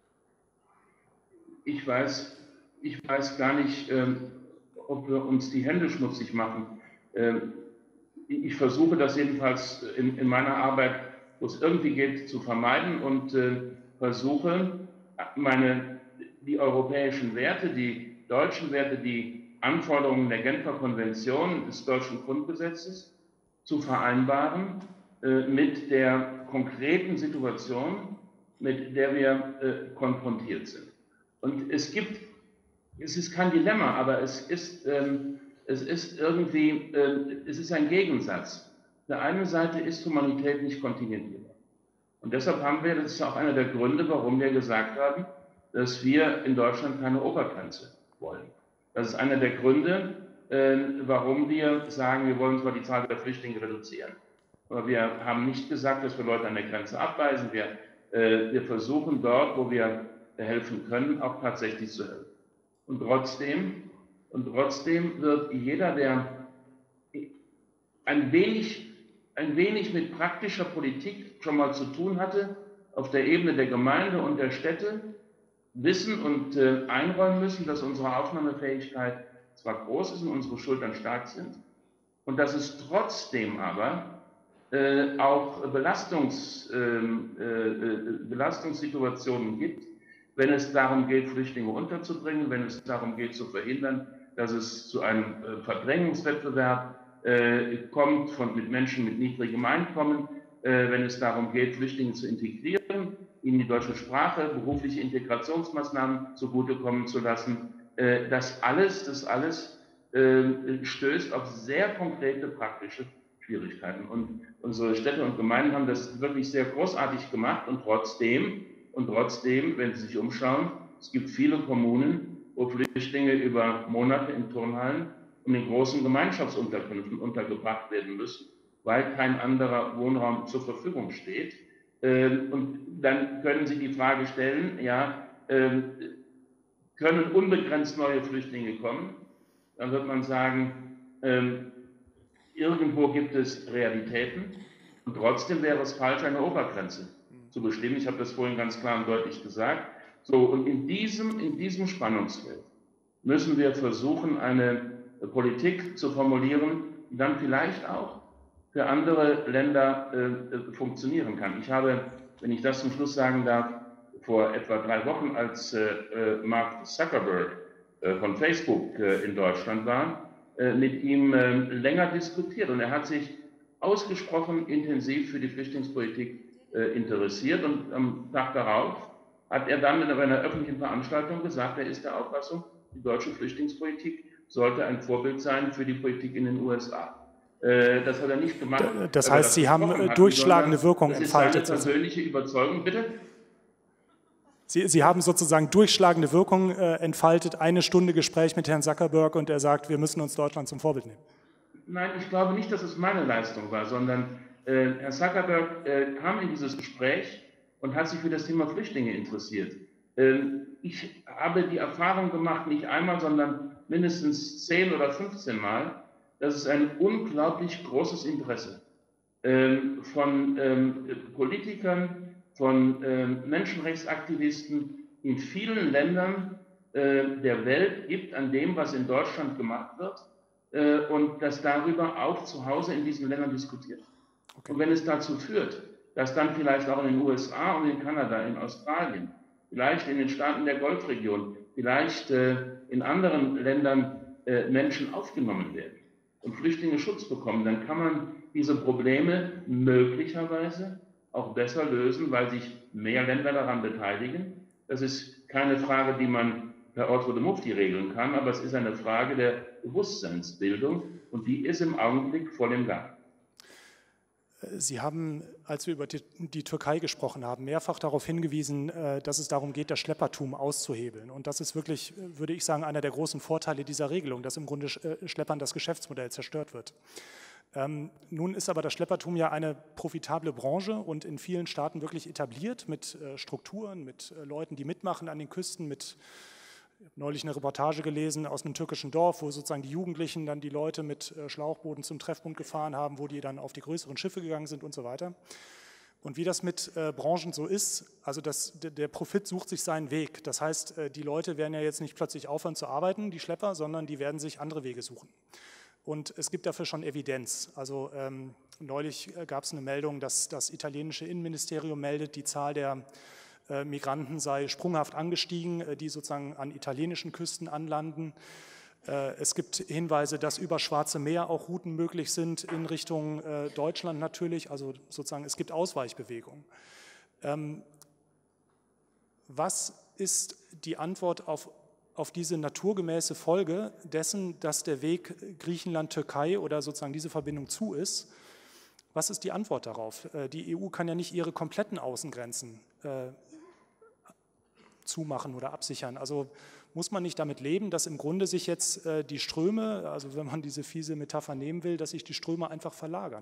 Ich weiß, ich weiß gar nicht, ähm, ob wir uns die Hände schmutzig machen. Ähm, ich versuche das jedenfalls in, in meiner Arbeit, wo es irgendwie geht, zu vermeiden und äh, versuche, meine, die europäischen Werte, die deutschen Werte, die Anforderungen der Genfer Konvention des deutschen Grundgesetzes zu vereinbaren mit der konkreten Situation, mit der wir äh, konfrontiert sind. Und es gibt, es ist kein Dilemma, aber es ist, ähm, es ist irgendwie, äh, es ist ein Gegensatz. Auf der einen Seite ist Humanität nicht kontingentierbar. Und deshalb haben wir, das ist auch einer der Gründe, warum wir gesagt haben, dass wir in Deutschland keine Obergrenze wollen. Das ist einer der Gründe, äh, warum wir sagen, wir wollen zwar die Zahl der Flüchtlinge reduzieren, aber wir haben nicht gesagt, dass wir Leute an der Grenze abweisen. Wir, äh, wir versuchen dort, wo wir helfen können, auch tatsächlich zu helfen. Und trotzdem, und trotzdem wird jeder, der ein wenig, ein wenig mit praktischer Politik schon mal zu tun hatte, auf der Ebene der Gemeinde und der Städte, wissen und äh, einräumen müssen, dass unsere Aufnahmefähigkeit zwar groß ist und unsere Schultern stark sind, und dass es trotzdem aber äh, auch Belastungs, äh, äh, Belastungssituationen gibt, wenn es darum geht, Flüchtlinge unterzubringen, wenn es darum geht, zu verhindern, dass es zu einem äh, Verdrängungswettbewerb äh, kommt von, mit Menschen mit niedrigem Einkommen, äh, wenn es darum geht, Flüchtlinge zu integrieren, ihnen die deutsche Sprache, berufliche Integrationsmaßnahmen zugutekommen zu lassen. Äh, das alles, das alles äh, stößt auf sehr konkrete praktische Schwierigkeiten. Und unsere Städte und Gemeinden haben das wirklich sehr großartig gemacht und trotzdem, und trotzdem, wenn Sie sich umschauen, es gibt viele Kommunen, wo Flüchtlinge über Monate in Turnhallen und in großen Gemeinschaftsunterkünften untergebracht werden müssen, weil kein anderer Wohnraum zur Verfügung steht. Und dann können Sie die Frage stellen, ja, können unbegrenzt neue Flüchtlinge kommen? Dann wird man sagen, irgendwo gibt es Realitäten und trotzdem wäre es falsch, eine Obergrenze zu bestimmen. Ich habe das vorhin ganz klar und deutlich gesagt. So, und in diesem, in diesem Spannungsfeld müssen wir versuchen, eine Politik zu formulieren, die dann vielleicht auch für andere Länder äh, funktionieren kann. Ich habe, wenn ich das zum Schluss sagen darf, vor etwa drei Wochen, als äh, Mark Zuckerberg äh, von Facebook äh, in Deutschland war, äh, mit ihm äh, länger diskutiert. Und er hat sich ausgesprochen intensiv für die Flüchtlingspolitik äh, interessiert. Und am Tag darauf hat er dann in einer öffentlichen Veranstaltung gesagt, er ist der Auffassung, die deutsche Flüchtlingspolitik sollte ein Vorbild sein für die Politik in den U S A. Äh, das hat er nicht gemacht. Das heißt, Sie haben hatten, durchschlagende Wirkung entfaltet. Das ist seine persönliche Überzeugung, bitte? Sie, Sie haben sozusagen durchschlagende Wirkung äh, entfaltet, eine Stunde Gespräch mit Herrn Zuckerberg und er sagt, wir müssen uns Deutschland zum Vorbild nehmen. Nein, ich glaube nicht, dass es meine Leistung war, sondern äh, Herr Zuckerberg äh, kam in dieses Gespräch und hat sich für das Thema Flüchtlinge interessiert. Ähm, ich habe die Erfahrung gemacht, nicht einmal, sondern mindestens zehn oder fünfzehn Mal, dass es ein unglaublich großes Interesse ähm, von ähm, Politikern, von äh, Menschenrechtsaktivisten in vielen Ländern äh, der Welt gibt an dem, was in Deutschland gemacht wird äh, und dass darüber auch zu Hause in diesen Ländern diskutiert. Okay. Und wenn es dazu führt, dass dann vielleicht auch in den U S A und in Kanada, in Australien, vielleicht in den Staaten der Golfregion, vielleicht äh, in anderen Ländern äh, Menschen aufgenommen werden und Flüchtlinge Schutz bekommen, dann kann man diese Probleme möglicherweise auch besser lösen, weil sich mehr Länder daran beteiligen. Das ist keine Frage, die man per Ordre de Mufti regeln kann, aber es ist eine Frage der Bewusstseinsbildung und die ist im Augenblick voll im Gang. Sie haben, als wir über die, die Türkei gesprochen haben, mehrfach darauf hingewiesen, dass es darum geht, das Schleppertum auszuhebeln. Und das ist wirklich, würde ich sagen, einer der großen Vorteile dieser Regelung, dass im Grunde Schleppern das Geschäftsmodell zerstört wird. Ähm, nun ist aber das Schleppertum ja eine profitable Branche und in vielen Staaten wirklich etabliert mit äh, Strukturen, mit äh, Leuten, die mitmachen an den Küsten, mit ich habe neulich eine Reportage gelesen aus einem türkischen Dorf, wo sozusagen die Jugendlichen dann die Leute mit äh, Schlauchbooten zum Treffpunkt gefahren haben, wo die dann auf die größeren Schiffe gegangen sind und so weiter. Und wie das mit äh, Branchen so ist, also das, der Profit sucht sich seinen Weg. Das heißt, äh, die Leute werden ja jetzt nicht plötzlich aufhören zu arbeiten, die Schlepper, sondern die werden sich andere Wege suchen. Und es gibt dafür schon Evidenz. Also ähm, neulich gab es eine Meldung, dass das italienische Innenministerium meldet, die Zahl der äh, Migranten sei sprunghaft angestiegen, äh, die sozusagen an italienischen Küsten anlanden. Äh, es gibt Hinweise, dass über Schwarze Meer auch Routen möglich sind in Richtung äh, Deutschland natürlich. Also sozusagen es gibt Ausweichbewegungen. Ähm, was ist die Antwort auf auf diese naturgemäße Folge dessen, dass der Weg Griechenland-Türkei oder sozusagen diese Verbindung zu ist? Was ist die Antwort darauf? Die E U kann ja nicht ihre kompletten Außengrenzen äh, zumachen oder absichern. Also muss man nicht damit leben, dass im Grunde sich jetzt äh, die Ströme, also wenn man diese fiese Metapher nehmen will, dass sich die Ströme einfach verlagern?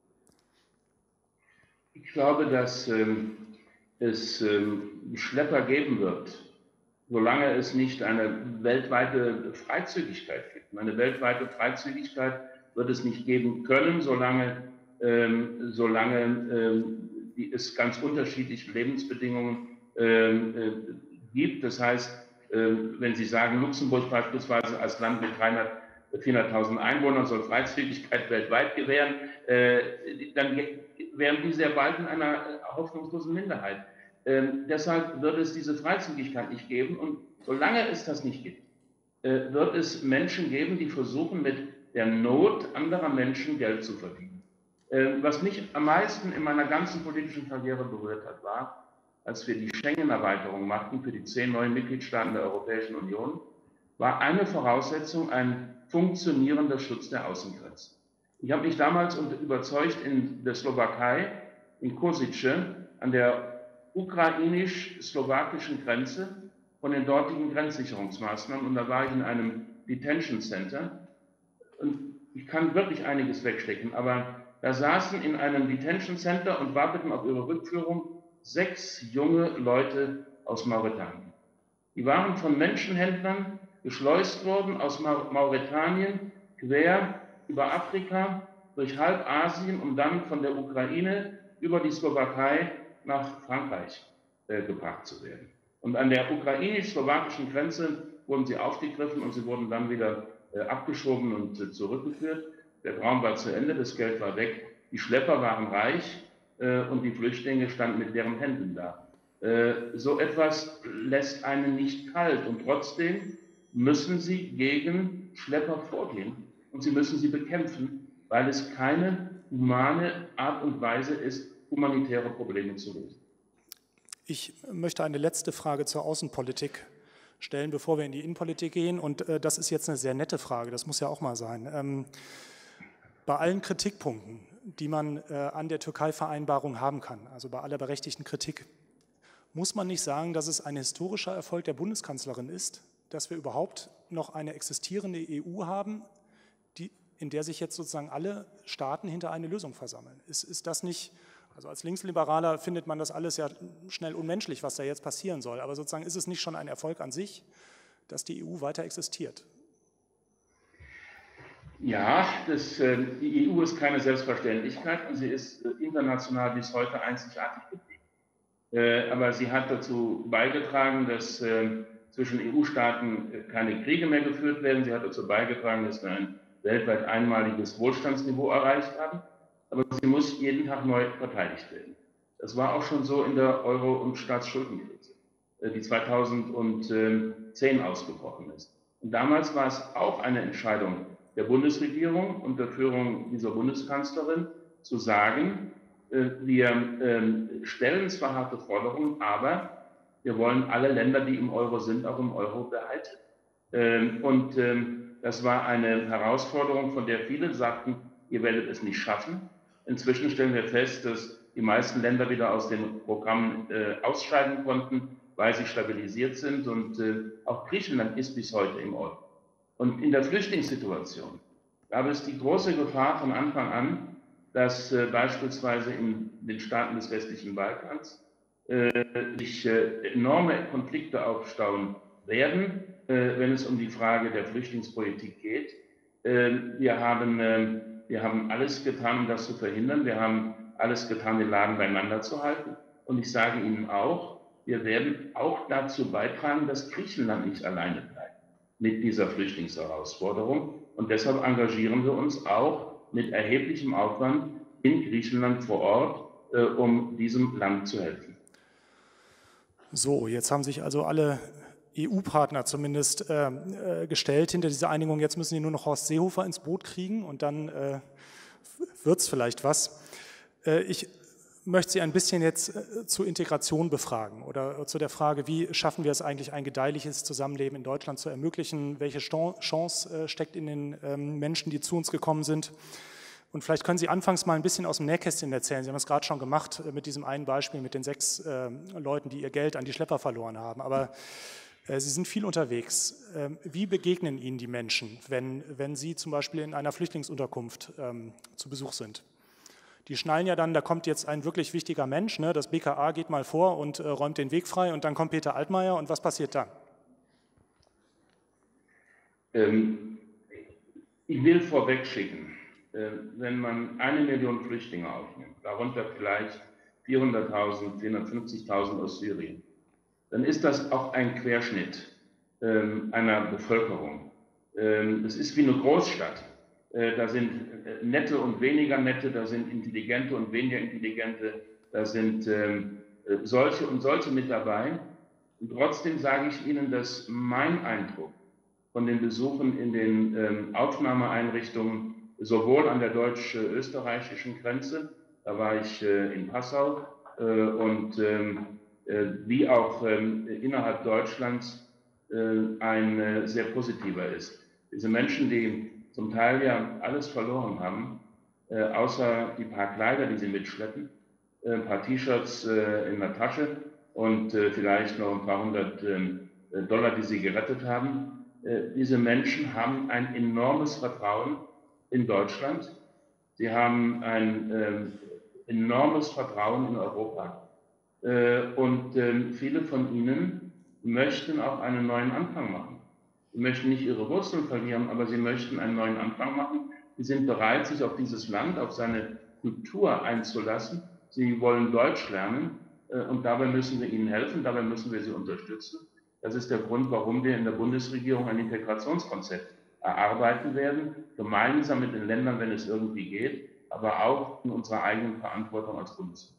Ich glaube, dass ähm, es ähm, Schlepper geben wird, solange es nicht eine weltweite Freizügigkeit gibt. Und eine weltweite Freizügigkeit wird es nicht geben können, solange, ähm, solange ähm, die, es ganz unterschiedliche Lebensbedingungen ähm, äh, gibt. Das heißt, äh, wenn Sie sagen, Luxemburg beispielsweise als Land mit dreihundert vierhunderttausend Einwohner, soll Freizügigkeit weltweit gewähren, äh, dann wären die sehr bald in einer hoffnungslosen Minderheit. Ähm, deshalb wird es diese Freizügigkeit nicht geben. Und solange es das nicht gibt, äh, wird es Menschen geben, die versuchen, mit der Not anderer Menschen Geld zu verdienen. Äh, was mich am meisten in meiner ganzen politischen Karriere berührt hat, war, als wir die Schengen-Erweiterung machten für die zehn neuen Mitgliedstaaten der Europäischen Union, war eine Voraussetzung ein funktionierender Schutz der Außengrenzen. Ich habe mich damals überzeugt, in der Slowakei, in Kosice, an der ukrainisch-slowakischen Grenze, von den dortigen Grenzsicherungsmaßnahmen. Und da war ich in einem Detention Center. Und ich kann wirklich einiges wegstecken, aber da saßen in einem Detention Center und warteten auf ihre Rückführung sechs junge Leute aus Mauretanien. Die waren von Menschenhändlern geschleust worden aus Mauretanien quer über Afrika, durch halb Asien, um dann von der Ukraine über die Slowakei nach Frankreich äh, gebracht zu werden. Und an der ukrainisch-slowakischen Grenze wurden sie aufgegriffen und sie wurden dann wieder äh, abgeschoben und äh, zurückgeführt. Der Traum war zu Ende, das Geld war weg, die Schlepper waren reich äh, und die Flüchtlinge standen mit leeren Händen da. Äh, so etwas lässt einen nicht kalt und trotzdem müssen sie gegen Schlepper vorgehen und sie müssen sie bekämpfen, weil es keine humane Art und Weise ist, humanitäre Probleme zu lösen. Ich möchte eine letzte Frage zur Außenpolitik stellen, bevor wir in die Innenpolitik gehen. Und äh, das ist jetzt eine sehr nette Frage, das muss ja auch mal sein. Ähm, bei allen Kritikpunkten, die man äh, an der Türkei-Vereinbarung haben kann, also bei aller berechtigten Kritik, muss man nicht sagen, dass es ein historischer Erfolg der Bundeskanzlerin ist, dass wir überhaupt noch eine existierende E U haben, die, in der sich jetzt sozusagen alle Staaten hinter eine Lösung versammeln. Ist, ist das nicht, also als Linksliberaler findet man das alles ja schnell unmenschlich, was da jetzt passieren soll, aber sozusagen ist es nicht schon ein Erfolg an sich, dass die E U weiter existiert? Ja, das, äh, die E U ist keine Selbstverständlichkeit und sie ist äh, international bis heute einzigartig geblieben. Äh, aber sie hat dazu beigetragen, dass äh, zwischen E U-Staaten keine Kriege mehr geführt werden. Sie hat dazu beigetragen, dass wir ein weltweit einmaliges Wohlstandsniveau erreicht haben. Aber sie muss jeden Tag neu verteidigt werden. Das war auch schon so in der Euro- und Staatsschuldenkrise, die zweitausendzehn ausgebrochen ist. Und damals war es auch eine Entscheidung der Bundesregierung unter Führung dieser Bundeskanzlerin zu sagen, wir stellen zwar harte Forderungen, aber wir wollen alle Länder, die im Euro sind, auch im Euro behalten. Und das war eine Herausforderung, von der viele sagten, ihr werdet es nicht schaffen. Inzwischen stellen wir fest, dass die meisten Länder wieder aus den Programmen äh, ausscheiden konnten, weil sie stabilisiert sind. Und äh, auch Griechenland ist bis heute im Euro. Und in der Flüchtlingssituation gab es die große Gefahr von Anfang an, dass äh, beispielsweise in den Staaten des westlichen Balkans äh, sich äh, enorme Konflikte aufstauen werden, äh, wenn es um die Frage der Flüchtlingspolitik geht. Äh, wir haben äh, Wir haben alles getan, um das zu verhindern. Wir haben alles getan, den Laden beieinander zu halten. Und ich sage Ihnen auch, wir werden auch dazu beitragen, dass Griechenland nicht alleine bleibt mit dieser Flüchtlingsherausforderung. Und deshalb engagieren wir uns auch mit erheblichem Aufwand in Griechenland vor Ort, äh, um diesem Land zu helfen. So, jetzt haben sich also alle E U-Partner zumindest äh, gestellt hinter diese Einigung. Jetzt müssen die nur noch Horst Seehofer ins Boot kriegen und dann äh, wird es vielleicht was. Äh, ich möchte Sie ein bisschen jetzt äh, zur Integration befragen oder äh, zu der Frage, wie schaffen wir es eigentlich, ein gedeihliches Zusammenleben in Deutschland zu ermöglichen? Welche Chance äh, steckt in den ähm, Menschen, die zu uns gekommen sind? Und vielleicht können Sie anfangs mal ein bisschen aus dem Nähkästchen erzählen. Sie haben es gerade schon gemacht äh, mit diesem einen Beispiel mit den sechs äh, Leuten, die ihr Geld an die Schlepper verloren haben. Aber Sie sind viel unterwegs. Wie begegnen Ihnen die Menschen, wenn, wenn Sie zum Beispiel in einer Flüchtlingsunterkunft ähm, zu Besuch sind? Die schnallen ja dann, da kommt jetzt ein wirklich wichtiger Mensch, ne? Das B K A geht mal vor und äh, räumt den Weg frei und dann kommt Peter Altmaier und was passiert dann? Ähm, ich will vorweg schicken, äh, wenn man eine Million Flüchtlinge aufnimmt, darunter vielleicht vierhunderttausend, vierhundertfünfzigtausend aus Syrien, dann ist das auch ein Querschnitt äh, einer Bevölkerung, Es ist wie eine Großstadt. Da sind nette und weniger nette, da sind intelligente und weniger intelligente, da sind solche und solche mit dabei. Und trotzdem sage ich Ihnen, dass mein Eindruck von den Besuchen in den Aufnahmeeinrichtungen sowohl an der deutsch-österreichischen Grenze, da war ich in Passau, und wie auch innerhalb Deutschlands ein sehr positiver ist. Diese Menschen, die zum Teil ja alles verloren haben, äh, außer die paar Kleider, die sie mitschleppen, äh, ein paar T-Shirts äh, in der Tasche und äh, vielleicht noch ein paar hundert äh, Dollar, die sie gerettet haben. Äh, diese Menschen haben ein enormes Vertrauen in Deutschland. Sie haben ein äh, enormes Vertrauen in Europa. Äh, und äh, viele von ihnen möchten auch einen neuen Anfang machen. Sie möchten nicht ihre Wurzeln verlieren, aber sie möchten einen neuen Anfang machen. Sie sind bereit, sich auf dieses Land, auf seine Kultur einzulassen. Sie wollen Deutsch lernen und dabei müssen wir ihnen helfen, dabei müssen wir sie unterstützen. Das ist der Grund, warum wir in der Bundesregierung ein Integrationskonzept erarbeiten werden, gemeinsam mit den Ländern, wenn es irgendwie geht, aber auch in unserer eigenen Verantwortung als Bundesregierung.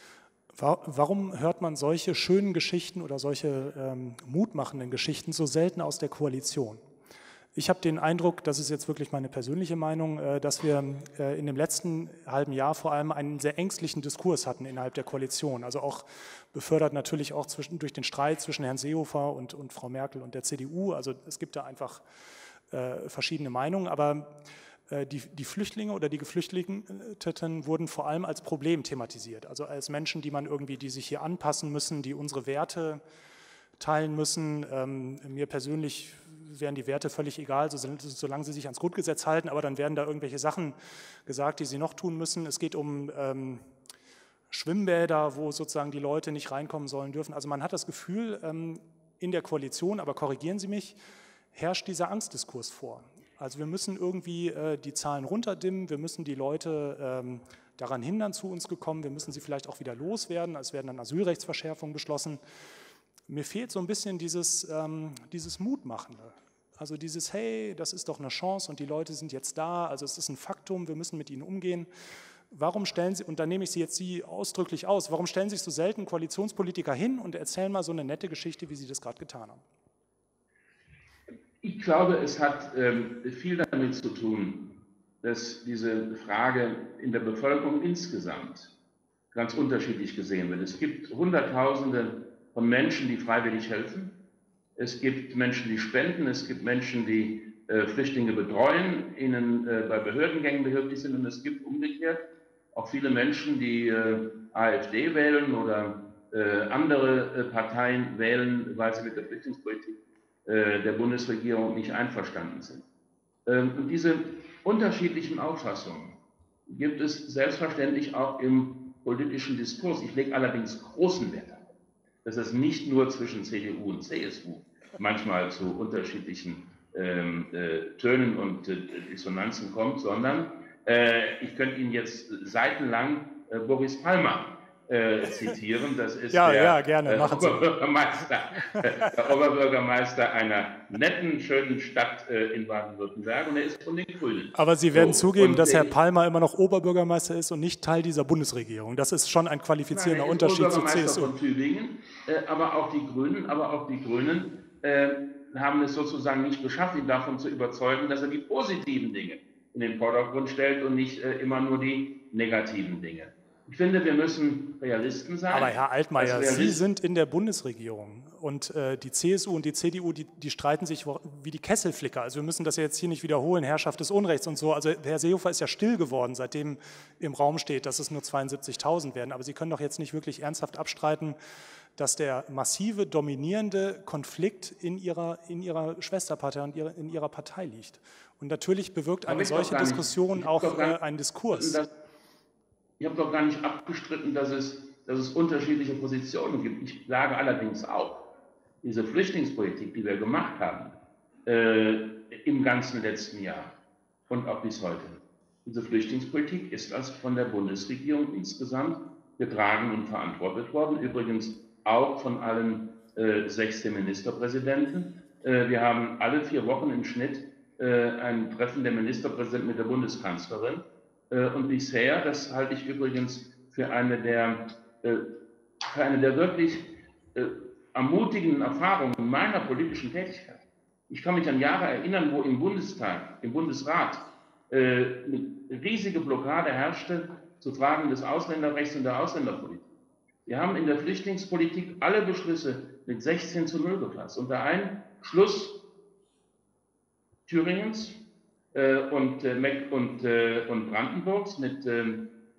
Warum hört man solche schönen Geschichten oder solche ähm, mutmachenden Geschichten so selten aus der Koalition? Ich habe den Eindruck, das ist jetzt wirklich meine persönliche Meinung, äh, dass wir äh, in dem letzten halben Jahr vor allem einen sehr ängstlichen Diskurs hatten innerhalb der Koalition. Also auch befördert natürlich auch zwischen, durch den Streit zwischen Herrn Seehofer und, und Frau Merkel und der C D U. Also es gibt da einfach äh, verschiedene Meinungen, aber Die, die Flüchtlinge oder die Geflüchteten wurden vor allem als Problem thematisiert, also als Menschen, die man irgendwie, die sich hier anpassen müssen, die unsere Werte teilen müssen. Ähm, mir persönlich wären die Werte völlig egal, so, solange sie sich ans Grundgesetz halten, aber dann werden da irgendwelche Sachen gesagt, die sie noch tun müssen. Es geht um ähm, Schwimmbäder, wo sozusagen die Leute nicht reinkommen sollen dürfen. Also man hat das Gefühl, ähm, in der Koalition, aber korrigieren Sie mich, herrscht dieser Angstdiskurs vor. Also wir müssen irgendwie äh, die Zahlen runterdimmen, wir müssen die Leute ähm, daran hindern, zu uns gekommen, wir müssen sie vielleicht auch wieder loswerden, es werden dann Asylrechtsverschärfungen beschlossen. Mir fehlt so ein bisschen dieses, ähm, dieses Mutmachende, also dieses, hey, das ist doch eine Chance und die Leute sind jetzt da, also es ist ein Faktum, wir müssen mit ihnen umgehen. Warum stellen Sie, und da nehme ich Sie jetzt Sie ausdrücklich aus, warum stellen sich so selten Koalitionspolitiker hin und erzählen mal so eine nette Geschichte, wie Sie das gerade getan haben? Ich glaube, es hat ähm, viel damit zu tun, dass diese Frage in der Bevölkerung insgesamt ganz unterschiedlich gesehen wird. Es gibt Hunderttausende von Menschen, die freiwillig helfen. Es gibt Menschen, die spenden. Es gibt Menschen, die äh, Flüchtlinge betreuen, ihnen äh, bei Behördengängen behilflich sind. Und es gibt umgekehrt auch viele Menschen, die äh, AfD wählen oder äh, andere äh, Parteien wählen, weil sie mit der Flüchtlingspolitik der Bundesregierung nicht einverstanden sind. Und diese unterschiedlichen Auffassungen gibt es selbstverständlich auch im politischen Diskurs. Ich lege allerdings großen Wert darauf, dass es nicht nur zwischen C D U und C S U manchmal zu unterschiedlichen ähm, äh, Tönen und äh, Dissonanzen kommt, sondern äh, ich könnte Ihnen jetzt seitenlang äh, Boris Palmer Äh, zitieren. Das ist ja, der, ja, gerne. Äh, Machen Sie. Oberbürgermeister, der Oberbürgermeister einer netten, schönen Stadt äh, in Baden-Württemberg und er ist von den Grünen. Aber Sie werden so, zugeben, dass Herr ich, Palmer immer noch Oberbürgermeister ist und nicht Teil dieser Bundesregierung. Das ist schon ein qualifizierender nein, er ist Unterschied zu C S U. von Tübingen, äh, aber auch die Grünen, aber auch die Grünen äh, haben es sozusagen nicht geschafft, ihn davon zu überzeugen, dass er die positiven Dinge in den Vordergrund stellt und nicht äh, immer nur die negativen Dinge. Ich finde, wir müssen Realisten sein. Aber Herr Altmaier, Sie sind in der Bundesregierung und äh, die C S U und die C D U, die, die streiten sich wie die Kesselflicker. Also wir müssen das ja jetzt hier nicht wiederholen, Herrschaft des Unrechts und so. Also Herr Seehofer ist ja still geworden, seitdem im Raum steht, dass es nur zweiundsiebzigtausend werden. Aber Sie können doch jetzt nicht wirklich ernsthaft abstreiten, dass der massive, dominierende Konflikt in Ihrer, in ihrer Schwesterpartei und ihrer, in Ihrer Partei liegt. Und natürlich bewirkt eine solche Diskussion auch äh, einen Diskurs. Ich habe doch gar nicht abgestritten, dass es, dass es unterschiedliche Positionen gibt. Ich sage allerdings auch, diese Flüchtlingspolitik, die wir gemacht haben, äh, im ganzen letzten Jahr und auch bis heute, diese Flüchtlingspolitik ist als von der Bundesregierung insgesamt getragen und verantwortet worden, übrigens auch von allen äh, sechzehn Ministerpräsidenten. Äh, wir haben alle vier Wochen im Schnitt ein Treffen der Ministerpräsidenten mit der Bundeskanzlerin. Und bisher, das halte ich übrigens für eine der, für eine der wirklich ermutigenden Erfahrungen meiner politischen Tätigkeit. Ich kann mich an Jahre erinnern, wo im Bundestag, im Bundesrat eine riesige Blockade herrschte zu Fragen des Ausländerrechts und der Ausländerpolitik. Wir haben in der Flüchtlingspolitik alle Beschlüsse mit sechzehn zu null gefasst. Unter Einschluss Thüringens äh, und, äh, und, äh, und Brandenburgs mit, äh,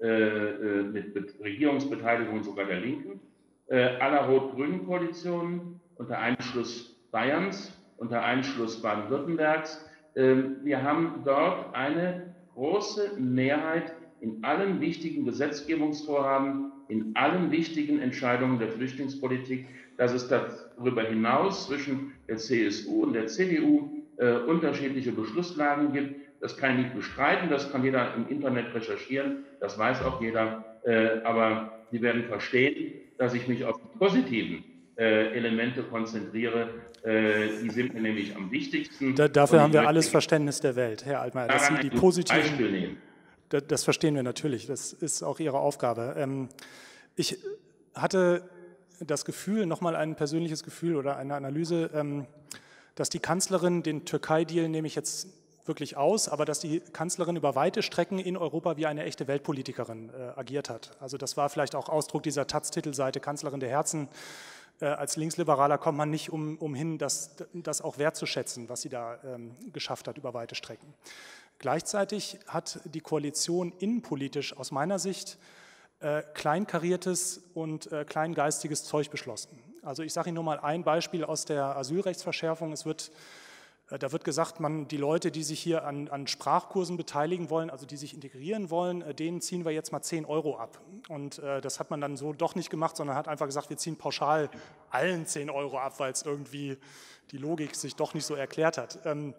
äh, mit Regierungsbeteiligung sogar der Linken, äh, aller rot-grünen Koalitionen, unter Einschluss Bayerns, unter Einschluss Baden-Württembergs. Äh, wir haben dort eine große Mehrheit in allen wichtigen Gesetzgebungsvorhaben, in allen wichtigen Entscheidungen der Flüchtlingspolitik, dass es darüber hinaus zwischen der C S U und der C D U äh, unterschiedliche Beschlusslagen gibt. Das kann ich nicht bestreiten, das kann jeder im Internet recherchieren, das weiß auch jeder, äh, aber Sie werden verstehen, dass ich mich auf die positiven äh, Elemente konzentriere. Äh, die sind mir nämlich am wichtigsten. Da, dafür haben wir alles Verständnis der Welt, Herr Altmaier, dass Sie die positiven... Beispiel nehmen. Das, das verstehen wir natürlich, das ist auch Ihre Aufgabe. Ähm, ich hatte das Gefühl, nochmal ein persönliches Gefühl oder eine Analyse, ähm, dass die Kanzlerin, den Türkei-Deal nehme ich jetzt wirklich aus, aber dass die Kanzlerin über weite Strecken in Europa wie eine echte Weltpolitikerin äh, agiert hat. Also das war vielleicht auch Ausdruck dieser Taz-Titelseite Kanzlerin der Herzen. Äh, als Linksliberaler kommt man nicht um, umhin, das, das auch wertzuschätzen, was sie da ähm, geschafft hat über weite Strecken. Gleichzeitig hat die Koalition innenpolitisch aus meiner Sicht äh, kleinkariertes und äh, kleingeistiges Zeug beschlossen. Also ich sage Ihnen nur mal ein Beispiel aus der Asylrechtsverschärfung. Es wird, äh, da wird gesagt, man, die Leute, die sich hier an, an Sprachkursen beteiligen wollen, also die sich integrieren wollen, äh, denen ziehen wir jetzt mal zehn Euro ab. Und äh, das hat man dann so doch nicht gemacht, sondern hat einfach gesagt, wir ziehen pauschal allen zehn Euro ab, weil es irgendwie die Logik sich doch nicht so erklärt hat. Ähm,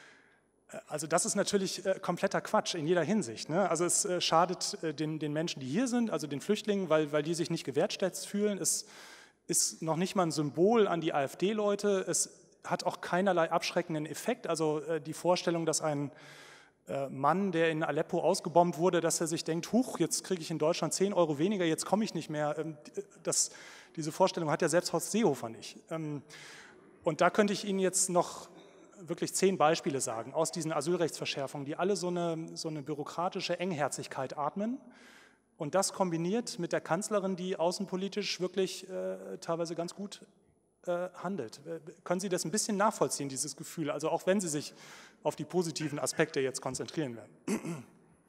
Also das ist natürlich äh, kompletter Quatsch in jeder Hinsicht. Ne? Also es äh, schadet äh, den, den Menschen, die hier sind, also den Flüchtlingen, weil, weil die sich nicht gewertschätzt fühlen. Es ist noch nicht mal ein Symbol an die AfD-Leute. Es hat auch keinerlei abschreckenden Effekt. Also äh, die Vorstellung, dass ein äh, Mann, der in Aleppo ausgebombt wurde, dass er sich denkt, huch, jetzt kriege ich in Deutschland zehn Euro weniger, jetzt komme ich nicht mehr. Ähm, das, diese Vorstellung hat ja selbst Horst Seehofer nicht. Ähm, und da könnte ich Ihnen jetzt noch wirklich zehn Beispiele sagen aus diesen Asylrechtsverschärfungen, die alle so eine, so eine bürokratische Engherzigkeit atmen und das kombiniert mit der Kanzlerin, die außenpolitisch wirklich äh, teilweise ganz gut äh, handelt. Äh, können Sie das ein bisschen nachvollziehen, dieses Gefühl, also auch wenn Sie sich auf die positiven Aspekte jetzt konzentrieren werden?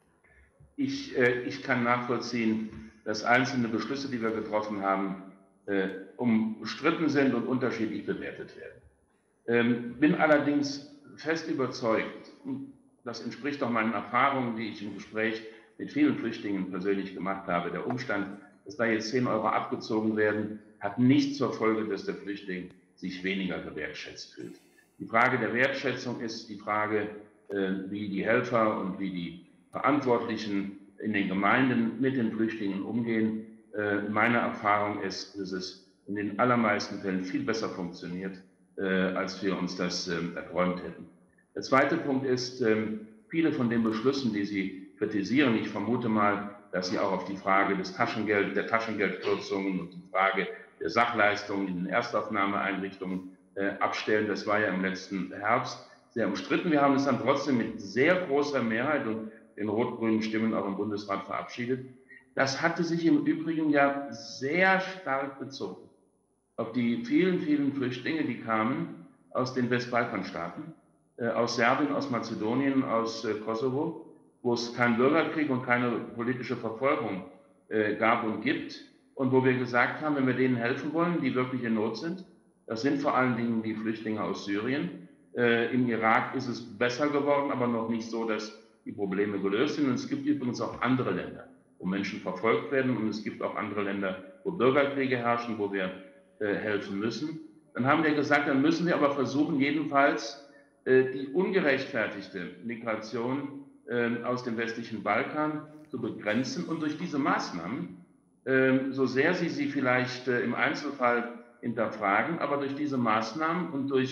Ich, äh, ich kann nachvollziehen, dass einzelne Beschlüsse, die wir getroffen haben, äh, umstritten sind und unterschiedlich bewertet werden. Ähm, bin allerdings fest überzeugt, das entspricht auch meinen Erfahrungen, die ich im Gespräch mit vielen Flüchtlingen persönlich gemacht habe. Der Umstand, dass da jetzt zehn Euro abgezogen werden, hat nicht zur Folge, dass der Flüchtling sich weniger gewertschätzt fühlt. Die Frage der Wertschätzung ist die Frage, äh, wie die Helfer und wie die Verantwortlichen in den Gemeinden mit den Flüchtlingen umgehen. Äh, meine Erfahrung ist, dass es in den allermeisten Fällen viel besser funktioniert, Äh, als wir uns das ähm, erträumt hätten. Der zweite Punkt ist, ähm, viele von den Beschlüssen, die Sie kritisieren, ich vermute mal, dass Sie auch auf die Frage des Taschengeld, der Taschengeldkürzungen und die Frage der Sachleistungen in den Erstaufnahmeeinrichtungen äh, abstellen. Das war ja im letzten Herbst sehr umstritten. Wir haben es dann trotzdem mit sehr großer Mehrheit und den rot-grünen Stimmen auch im Bundesrat verabschiedet. Das hatte sich im Übrigen ja sehr stark bezogen auf die vielen, vielen Flüchtlinge, die kamen aus den Westbalkanstaaten, äh, aus Serbien, aus Mazedonien, aus äh, Kosovo, wo es keinen Bürgerkrieg und keine politische Verfolgung äh, gab und gibt und wo wir gesagt haben, wenn wir denen helfen wollen, die wirklich in Not sind, das sind vor allen Dingen die Flüchtlinge aus Syrien. Äh, Im Irak ist es besser geworden, aber noch nicht so, dass die Probleme gelöst sind. Und es gibt übrigens auch andere Länder, wo Menschen verfolgt werden und es gibt auch andere Länder, wo Bürgerkriege herrschen, wo wir helfen müssen. Dann haben wir gesagt, dann müssen wir aber versuchen, jedenfalls äh, die ungerechtfertigte Migration äh, aus dem westlichen Balkan zu begrenzen und durch diese Maßnahmen, äh, so sehr Sie sie vielleicht äh, im Einzelfall hinterfragen, aber durch diese Maßnahmen und durch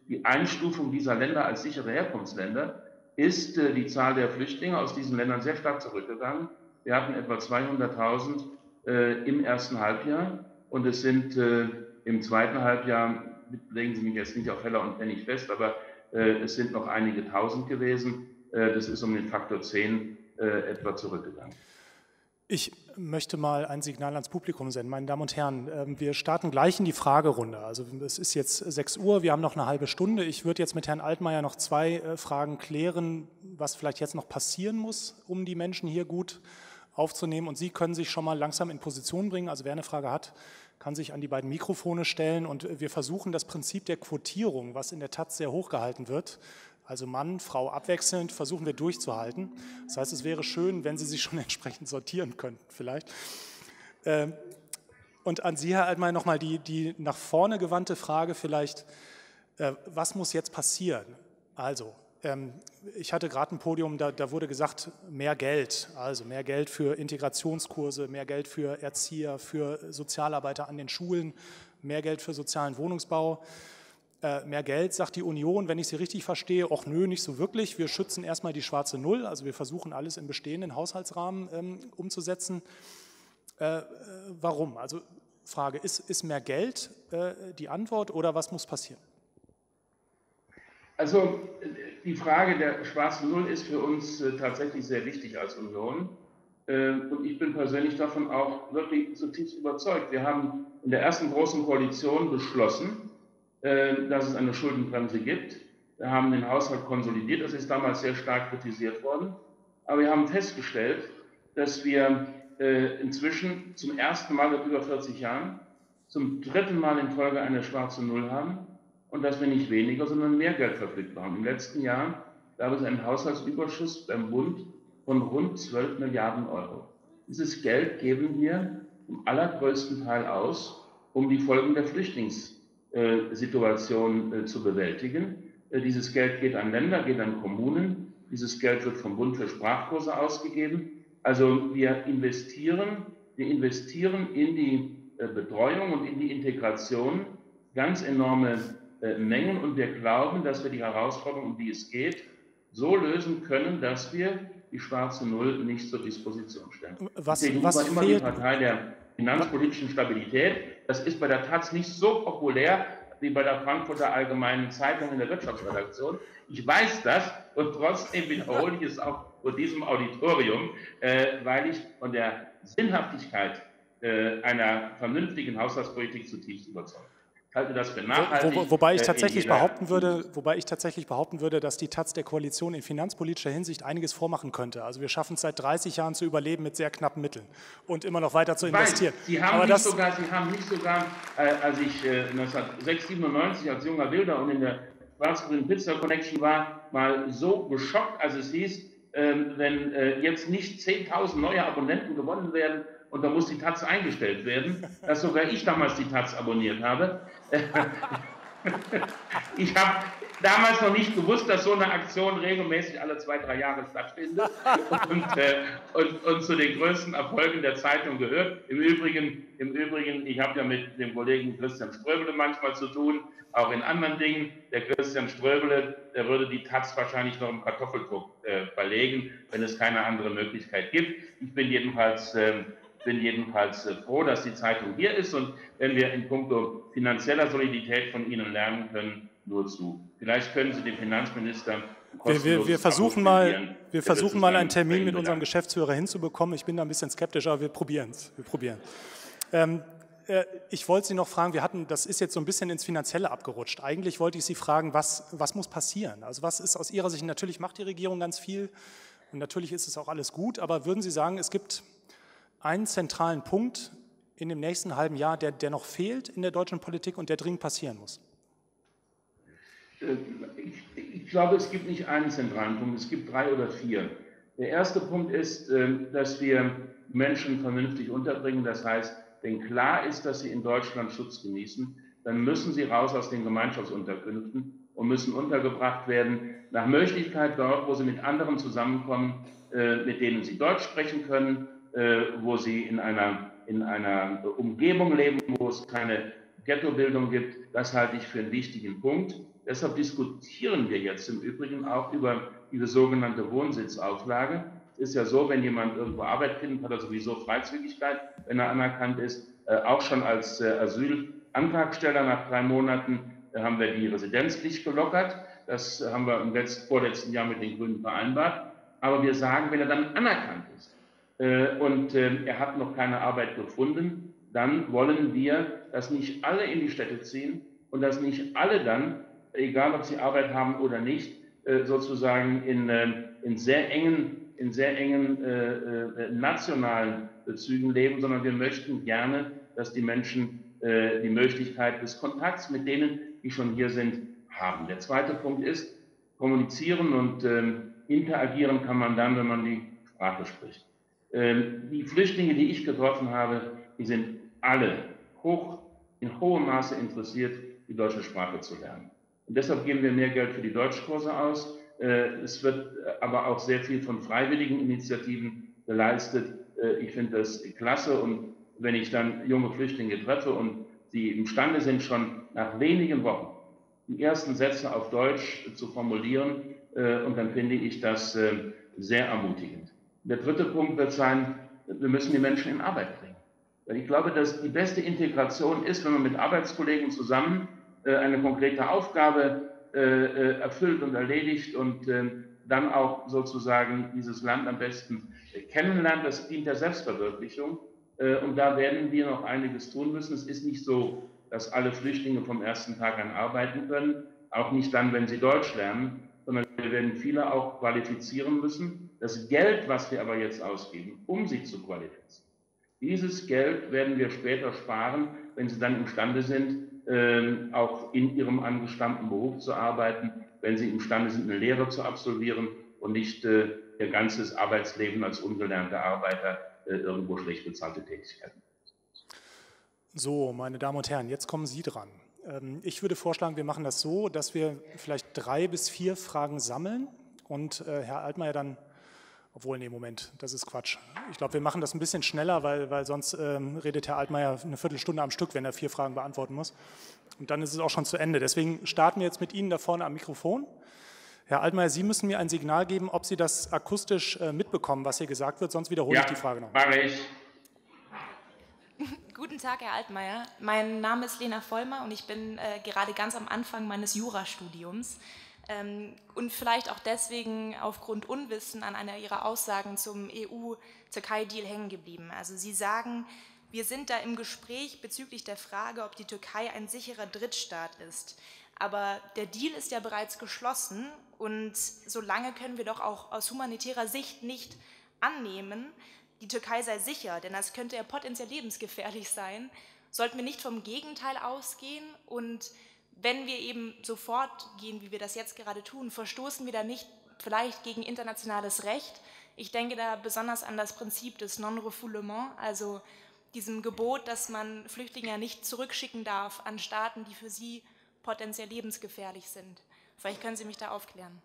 die Einstufung dieser Länder als sichere Herkunftsländer ist äh, die Zahl der Flüchtlinge aus diesen Ländern sehr stark zurückgegangen. Wir hatten etwa zweihunderttausend äh, im ersten Halbjahr und es sind äh, im zweiten Halbjahr, legen Sie mich jetzt nicht auf Heller und Pfennig fest, aber äh, es sind noch einige Tausend gewesen. Äh, das ist um den Faktor zehn äh, etwa zurückgegangen. Ich möchte mal ein Signal ans Publikum senden. Meine Damen und Herren, wir starten gleich in die Fragerunde. Also es ist jetzt sechs Uhr, wir haben noch eine halbe Stunde. Ich würde jetzt mit Herrn Altmaier noch zwei Fragen klären, was vielleicht jetzt noch passieren muss, um die Menschen hier gut aufzunehmen. Und Sie können sich schon mal langsam in Position bringen. Also wer eine Frage hat, kann sich an die beiden Mikrofone stellen. Und wir versuchen das Prinzip der Quotierung, was in der Taz sehr hoch gehalten wird, also Mann, Frau abwechselnd, versuchen wir durchzuhalten. Das heißt, es wäre schön, wenn Sie sich schon entsprechend sortieren könnten vielleicht. Und an Sie, Herr Altmaier, nochmal die, die nach vorne gewandte Frage vielleicht, was muss jetzt passieren? Also, ich hatte gerade ein Podium, da, da wurde gesagt, mehr Geld, also mehr Geld für Integrationskurse, mehr Geld für Erzieher, für Sozialarbeiter an den Schulen, mehr Geld für sozialen Wohnungsbau. Mehr Geld, sagt die Union, wenn ich sie richtig verstehe, ach nö, nicht so wirklich. Wir schützen erstmal die schwarze Null, also wir versuchen alles im bestehenden Haushaltsrahmen ähm, umzusetzen. Äh, warum? Also Frage, ist, ist mehr Geld äh, die Antwort oder was muss passieren? Also die Frage der schwarzen Null ist für uns äh, tatsächlich sehr wichtig als Union. Äh, und ich bin persönlich davon auch wirklich zutiefst überzeugt. Wir haben in der ersten großen Koalition beschlossen, dass es eine Schuldenbremse gibt. Wir haben den Haushalt konsolidiert, das ist damals sehr stark kritisiert worden. Aber wir haben festgestellt, dass wir äh, inzwischen zum ersten Mal seit über vierzig Jahren, zum dritten Mal in Folge eine schwarze Null haben und dass wir nicht weniger, sondern mehr Geld verfügbar haben. Im letzten Jahr gab es einen Haushaltsüberschuss beim Bund von rund zwölf Milliarden Euro. Dieses Geld geben wir im allergrößten Teil aus, um die Folgen der Flüchtlings Situation äh, zu bewältigen. Äh, dieses Geld geht an Länder, geht an Kommunen. Dieses Geld wird vom Bund für Sprachkurse ausgegeben. Also wir investieren, wir investieren in die äh, Betreuung und in die Integration ganz enorme äh, Mengen und wir glauben, dass wir die Herausforderung, um die es geht, so lösen können, dass wir die schwarze Null nicht zur Disposition stellen. Was, die C D U was war immer fehlt? die Partei der finanzpolitischen Stabilität. Das ist bei der Taz nicht so populär wie bei der Frankfurter Allgemeinen Zeitung in der Wirtschaftsredaktion. Ich weiß das und trotzdem wiederhole ich es auch vor diesem Auditorium, äh, weil ich von der Sinnhaftigkeit äh, einer vernünftigen Haushaltspolitik zutiefst überzeugt bin. Ich halte das für nachhaltig. Wo, wo, wobei, ich tatsächlich behaupten würde, wobei ich tatsächlich behaupten würde, dass die Taz der Koalition in finanzpolitischer Hinsicht einiges vormachen könnte. Also wir schaffen es seit dreißig Jahren zu überleben mit sehr knappen Mitteln und immer noch weiter zu investieren. Weiß, Sie, haben Aber nicht das sogar, Sie haben nicht sogar, äh, als ich äh, neunzehnhundertsechsundsiebzig als junger Wilder und in der schwarz-grünen Pizza Connection war, mal so geschockt, als es hieß, äh, wenn äh, jetzt nicht zehntausend neue Abonnenten gewonnen werden, und da muss die Taz eingestellt werden, dass sogar ich damals die Taz abonniert habe. Ich habe damals noch nicht gewusst, dass so eine Aktion regelmäßig alle zwei, drei Jahre stattfindet und, äh, und, und zu den größten Erfolgen der Zeitung gehört. Im Übrigen, im Übrigen ich habe ja mit dem Kollegen Christian Ströbele manchmal zu tun, auch in anderen Dingen. Der Christian Ströbele, der würde die Taz wahrscheinlich noch im Kartoffeldruck äh, verlegen, wenn es keine andere Möglichkeit gibt. Ich bin jedenfalls... Äh, bin jedenfalls froh, dass die Zeitung hier ist und wenn wir in puncto finanzieller Solidität von Ihnen lernen können, nur zu. Vielleicht können Sie den Finanzminister wir, wir, wir versuchen mal, wir versuchen mal einen Termin mit unserem Geschäftsführer hinzubekommen. Ich bin da ein bisschen skeptisch, aber wir probieren es. Wir probieren. Ähm, äh, ich wollte Sie noch fragen, wir hatten, das ist jetzt so ein bisschen ins Finanzielle abgerutscht. Eigentlich wollte ich Sie fragen, was, was muss passieren? Also was ist aus Ihrer Sicht, natürlich macht die Regierung ganz viel und natürlich ist es auch alles gut, aber würden Sie sagen, es gibt einen zentralen Punkt in dem nächsten halben Jahr, der, der noch fehlt in der deutschen Politik und der dringend passieren muss? Ich, ich glaube, es gibt nicht einen zentralen Punkt, es gibt drei oder vier. Der erste Punkt ist, dass wir Menschen vernünftig unterbringen. Das heißt, wenn klar ist, dass sie in Deutschland Schutz genießen, dann müssen sie raus aus den Gemeinschaftsunterkünften und müssen untergebracht werden, nach Möglichkeit dort, wo sie mit anderen zusammenkommen, mit denen sie Deutsch sprechen können, wo sie in einer, in einer Umgebung leben, wo es keine Ghettobildung gibt. Das halte ich für einen wichtigen Punkt. Deshalb diskutieren wir jetzt im Übrigen auch über diese sogenannte Wohnsitzauflage. Es ist ja so, wenn jemand irgendwo Arbeit findet, hat er sowieso Freizügigkeit, wenn er anerkannt ist. Äh, auch schon als äh, Asylantragsteller nach drei Monaten äh, haben wir die Residenzpflicht gelockert. Das äh, haben wir im letzten, vorletzten Jahr mit den Grünen vereinbart. Aber wir sagen, wenn er dann anerkannt ist äh, und äh, er hat noch keine Arbeit gefunden, dann wollen wir, dass nicht alle in die Städte ziehen und dass nicht alle dann, egal ob sie Arbeit haben oder nicht, äh, sozusagen in, äh, in sehr engen in sehr engen äh, äh, nationalen Bezügen leben, sondern wir möchten gerne, dass die Menschen äh, die Möglichkeit des Kontakts mit denen, die schon hier sind, haben. Der zweite Punkt ist, kommunizieren und ähm, interagieren kann man dann, wenn man die Sprache spricht. Ähm, die Flüchtlinge, die ich getroffen habe, die sind alle hoch, in hohem Maße interessiert, die deutsche Sprache zu lernen. Und deshalb geben wir mehr Geld für die Deutschkurse aus. Es wird aber auch sehr viel von freiwilligen Initiativen geleistet. Ich finde das klasse und wenn ich dann junge Flüchtlinge treffe und sie imstande sind, schon nach wenigen Wochen die ersten Sätze auf Deutsch zu formulieren, und dann finde ich das sehr ermutigend. Der dritte Punkt wird sein, wir müssen die Menschen in Arbeit bringen. Ich glaube, dass die beste Integration ist, wenn man mit Arbeitskollegen zusammen eine konkrete Aufgabe Äh, erfüllt und erledigt und äh, dann auch sozusagen dieses Land am besten äh, kennenlernt. Das dient der Selbstverwirklichung äh, und da werden wir noch einiges tun müssen. Es ist nicht so, dass alle Flüchtlinge vom ersten Tag an arbeiten können, auch nicht dann, wenn sie Deutsch lernen, sondern wir werden viele auch qualifizieren müssen. Das Geld, was wir aber jetzt ausgeben, um sie zu qualifizieren, dieses Geld werden wir später sparen, wenn sie dann imstande sind, äh, auch in ihrem angestammten Beruf zu arbeiten, wenn sie imstande sind, eine Lehre zu absolvieren und nicht äh, ihr ganzes Arbeitsleben als ungelernte Arbeiter äh, irgendwo schlecht bezahlte Tätigkeiten. So, meine Damen und Herren, jetzt kommen Sie dran. Ähm, ich würde vorschlagen, wir machen das so, dass wir vielleicht drei bis vier Fragen sammeln und äh, Herr Altmaier dann. Obwohl, nee, Moment, das ist Quatsch. Ich glaube, wir machen das ein bisschen schneller, weil, weil sonst ähm, redet Herr Altmaier eine Viertelstunde am Stück, wenn er vier Fragen beantworten muss. Und dann ist es auch schon zu Ende. Deswegen starten wir jetzt mit Ihnen da vorne am Mikrofon. Herr Altmaier, Sie müssen mir ein Signal geben, ob Sie das akustisch äh, mitbekommen, was hier gesagt wird, sonst wiederhole ja, ich die Frage noch. Mache ich. Guten Tag, Herr Altmaier. Mein Name ist Lena Vollmer und ich bin äh, gerade ganz am Anfang meines Jurastudiums. Und vielleicht auch deswegen aufgrund Unwissen an einer Ihrer Aussagen zum E U-Türkei-Deal hängen geblieben. Also Sie sagen, wir sind da im Gespräch bezüglich der Frage, ob die Türkei ein sicherer Drittstaat ist. Aber der Deal ist ja bereits geschlossen und solange können wir doch auch aus humanitärer Sicht nicht annehmen, die Türkei sei sicher, denn das könnte ja potenziell lebensgefährlich sein. Sollten wir nicht vom Gegenteil ausgehen und wenn wir eben sofort gehen, wie wir das jetzt gerade tun, verstoßen wir da nicht vielleicht gegen internationales Recht? Ich denke da besonders an das Prinzip des Non-Refoulement, also diesem Gebot, dass man Flüchtlinge nicht zurückschicken darf an Staaten, die für sie potenziell lebensgefährlich sind. Vielleicht können Sie mich da aufklären.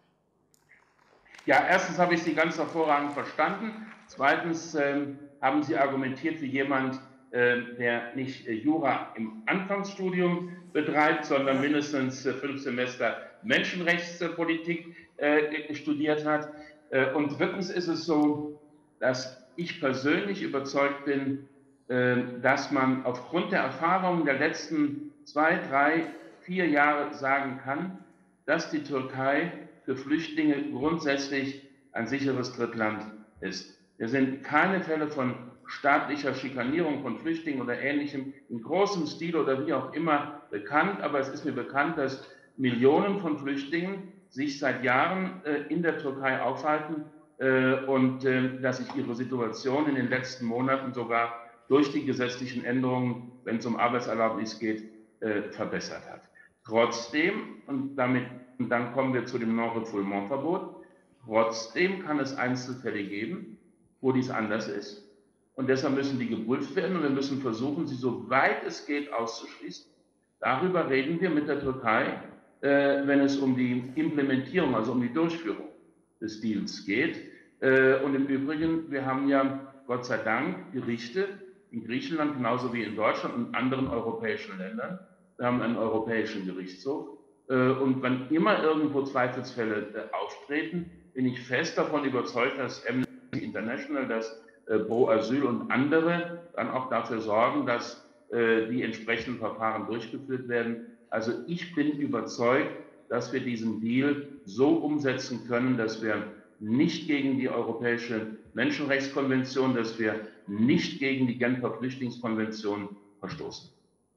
Ja, erstens habe ich Sie ganz hervorragend verstanden. Zweitens ähm, haben Sie argumentiert wie jemand, der nicht Jura im Anfangsstudium betreibt, sondern mindestens fünf Semester Menschenrechtspolitik studiert hat. Und drittens ist es so, dass ich persönlich überzeugt bin, dass man aufgrund der Erfahrungen der letzten zwei, drei, vier Jahre sagen kann, dass die Türkei für Flüchtlinge grundsätzlich ein sicheres Drittland ist. Wir sind keine Fälle von staatlicher Schikanierung von Flüchtlingen oder Ähnlichem in großem Stil oder wie auch immer bekannt, aber es ist mir bekannt, dass Millionen von Flüchtlingen sich seit Jahren äh, in der Türkei aufhalten äh, und äh, dass sich ihre Situation in den letzten Monaten sogar durch die gesetzlichen Änderungen, wenn es um Arbeitserlaubnis geht, äh, verbessert hat. Trotzdem, und damit und dann kommen wir zu dem Non-Refoulement-Verbot, trotzdem kann es Einzelfälle geben, wo dies anders ist. Und deshalb müssen die geprüft werden und wir müssen versuchen, sie so weit es geht auszuschließen. Darüber reden wir mit der Türkei, äh, wenn es um die Implementierung, also um die Durchführung des Deals geht. Äh, und im Übrigen, wir haben ja Gott sei Dank Gerichte in Griechenland genauso wie in Deutschland und anderen europäischen Ländern, wir haben einen Europäischen Gerichtshof. Und wann immer irgendwo Zweifelsfälle auftreten, bin ich fest davon überzeugt, dass Amnesty International, dass Pro Asyl und andere dann auch dafür sorgen, dass die entsprechenden Verfahren durchgeführt werden. Also ich bin überzeugt, dass wir diesen Deal so umsetzen können, dass wir nicht gegen die Europäische Menschenrechtskonvention, dass wir nicht gegen die Genfer Flüchtlingskonvention verstoßen.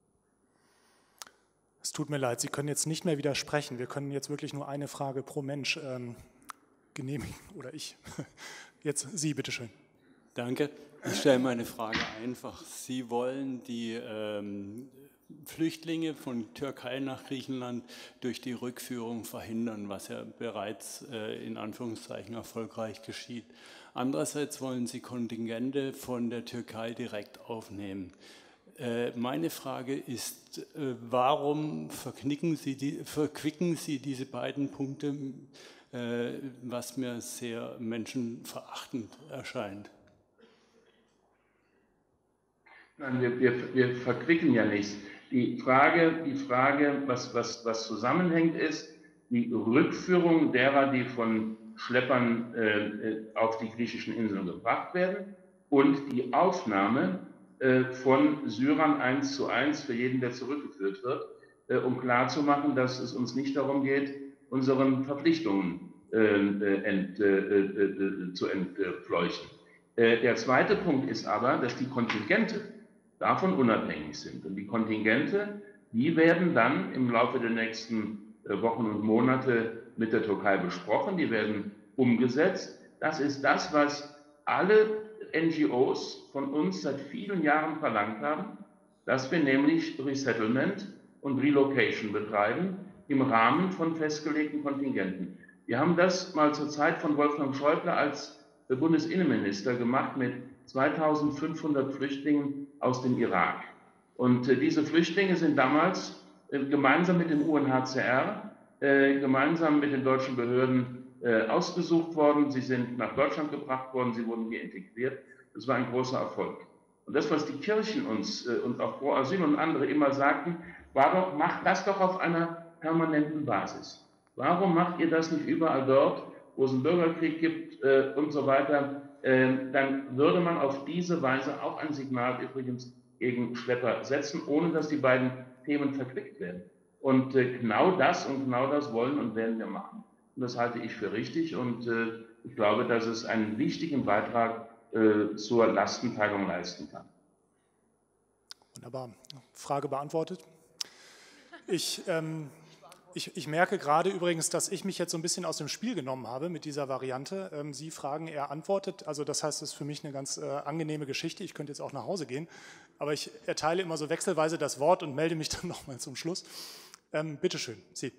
Es tut mir leid, Sie können jetzt nicht mehr widersprechen. Wir können jetzt wirklich nur eine Frage pro Mensch ähm, genehmigen, oder ich. Jetzt Sie, bitteschön. Danke. Ich stelle meine Frage einfach. Sie wollen die ähm, Flüchtlinge von Türkei nach Griechenland durch die Rückführung verhindern, was ja bereits äh, in Anführungszeichen erfolgreich geschieht. Andererseits wollen Sie Kontingente von der Türkei direkt aufnehmen. Äh, meine Frage ist, äh, warum verknicken Sie die, verquicken Sie diese beiden Punkte, äh, was mir sehr menschenverachtend erscheint? Nein, wir, wir, wir verquicken ja nichts. Die Frage, die Frage was, was, was zusammenhängt, ist die Rückführung derer, die von Schleppern äh, auf die griechischen Inseln gebracht werden, und die Aufnahme äh, von Syrern eins zu eins für jeden, der zurückgeführt wird, äh, um klarzumachen, dass es uns nicht darum geht, unseren Verpflichtungen äh, ent, äh, äh, zu entfleuchen. Äh, der zweite Punkt ist aber, dass die Kontingente davon unabhängig sind. Und die Kontingente, die werden dann im Laufe der nächsten Wochen und Monate mit der Türkei besprochen, die werden umgesetzt. Das ist das, was alle N G Os von uns seit vielen Jahren verlangt haben, dass wir nämlich Resettlement und Relocation betreiben im Rahmen von festgelegten Kontingenten. Wir haben das mal zur Zeit von Wolfgang Schäuble als Bundesinnenminister gemacht mit zweitausendfünfhundert Flüchtlingen aus dem Irak. Und äh, diese Flüchtlinge sind damals äh, gemeinsam mit dem U N H C R, äh, gemeinsam mit den deutschen Behörden äh, ausgesucht worden. Sie sind nach Deutschland gebracht worden, sie wurden hier integriert. Das war ein großer Erfolg. Und das, was die Kirchen uns äh, und auch Pro Asyl und andere immer sagten, war doch, macht das doch auf einer permanenten Basis. Warum macht ihr das nicht überall dort, wo es einen Bürgerkrieg gibt äh, und so weiter? Äh, dann würde man auf diese Weise auch ein Signal übrigens gegen Schlepper setzen, ohne dass die beiden Themen verquickt werden. Und äh, genau das und genau das wollen und werden wir machen. Und das halte ich für richtig und äh, ich glaube, dass es einen wichtigen Beitrag äh, zur Lastenteilung leisten kann. Wunderbar. Frage beantwortet. Ich, ähm, ich, ich merke gerade übrigens, dass ich mich jetzt so ein bisschen aus dem Spiel genommen habe mit dieser Variante. Ähm, Sie fragen, er antwortet. Also das heißt, es ist für mich eine ganz äh, angenehme Geschichte. Ich könnte jetzt auch nach Hause gehen. Aber ich erteile immer so wechselweise das Wort und melde mich dann nochmal zum Schluss. Ähm, bitte schön, Sie.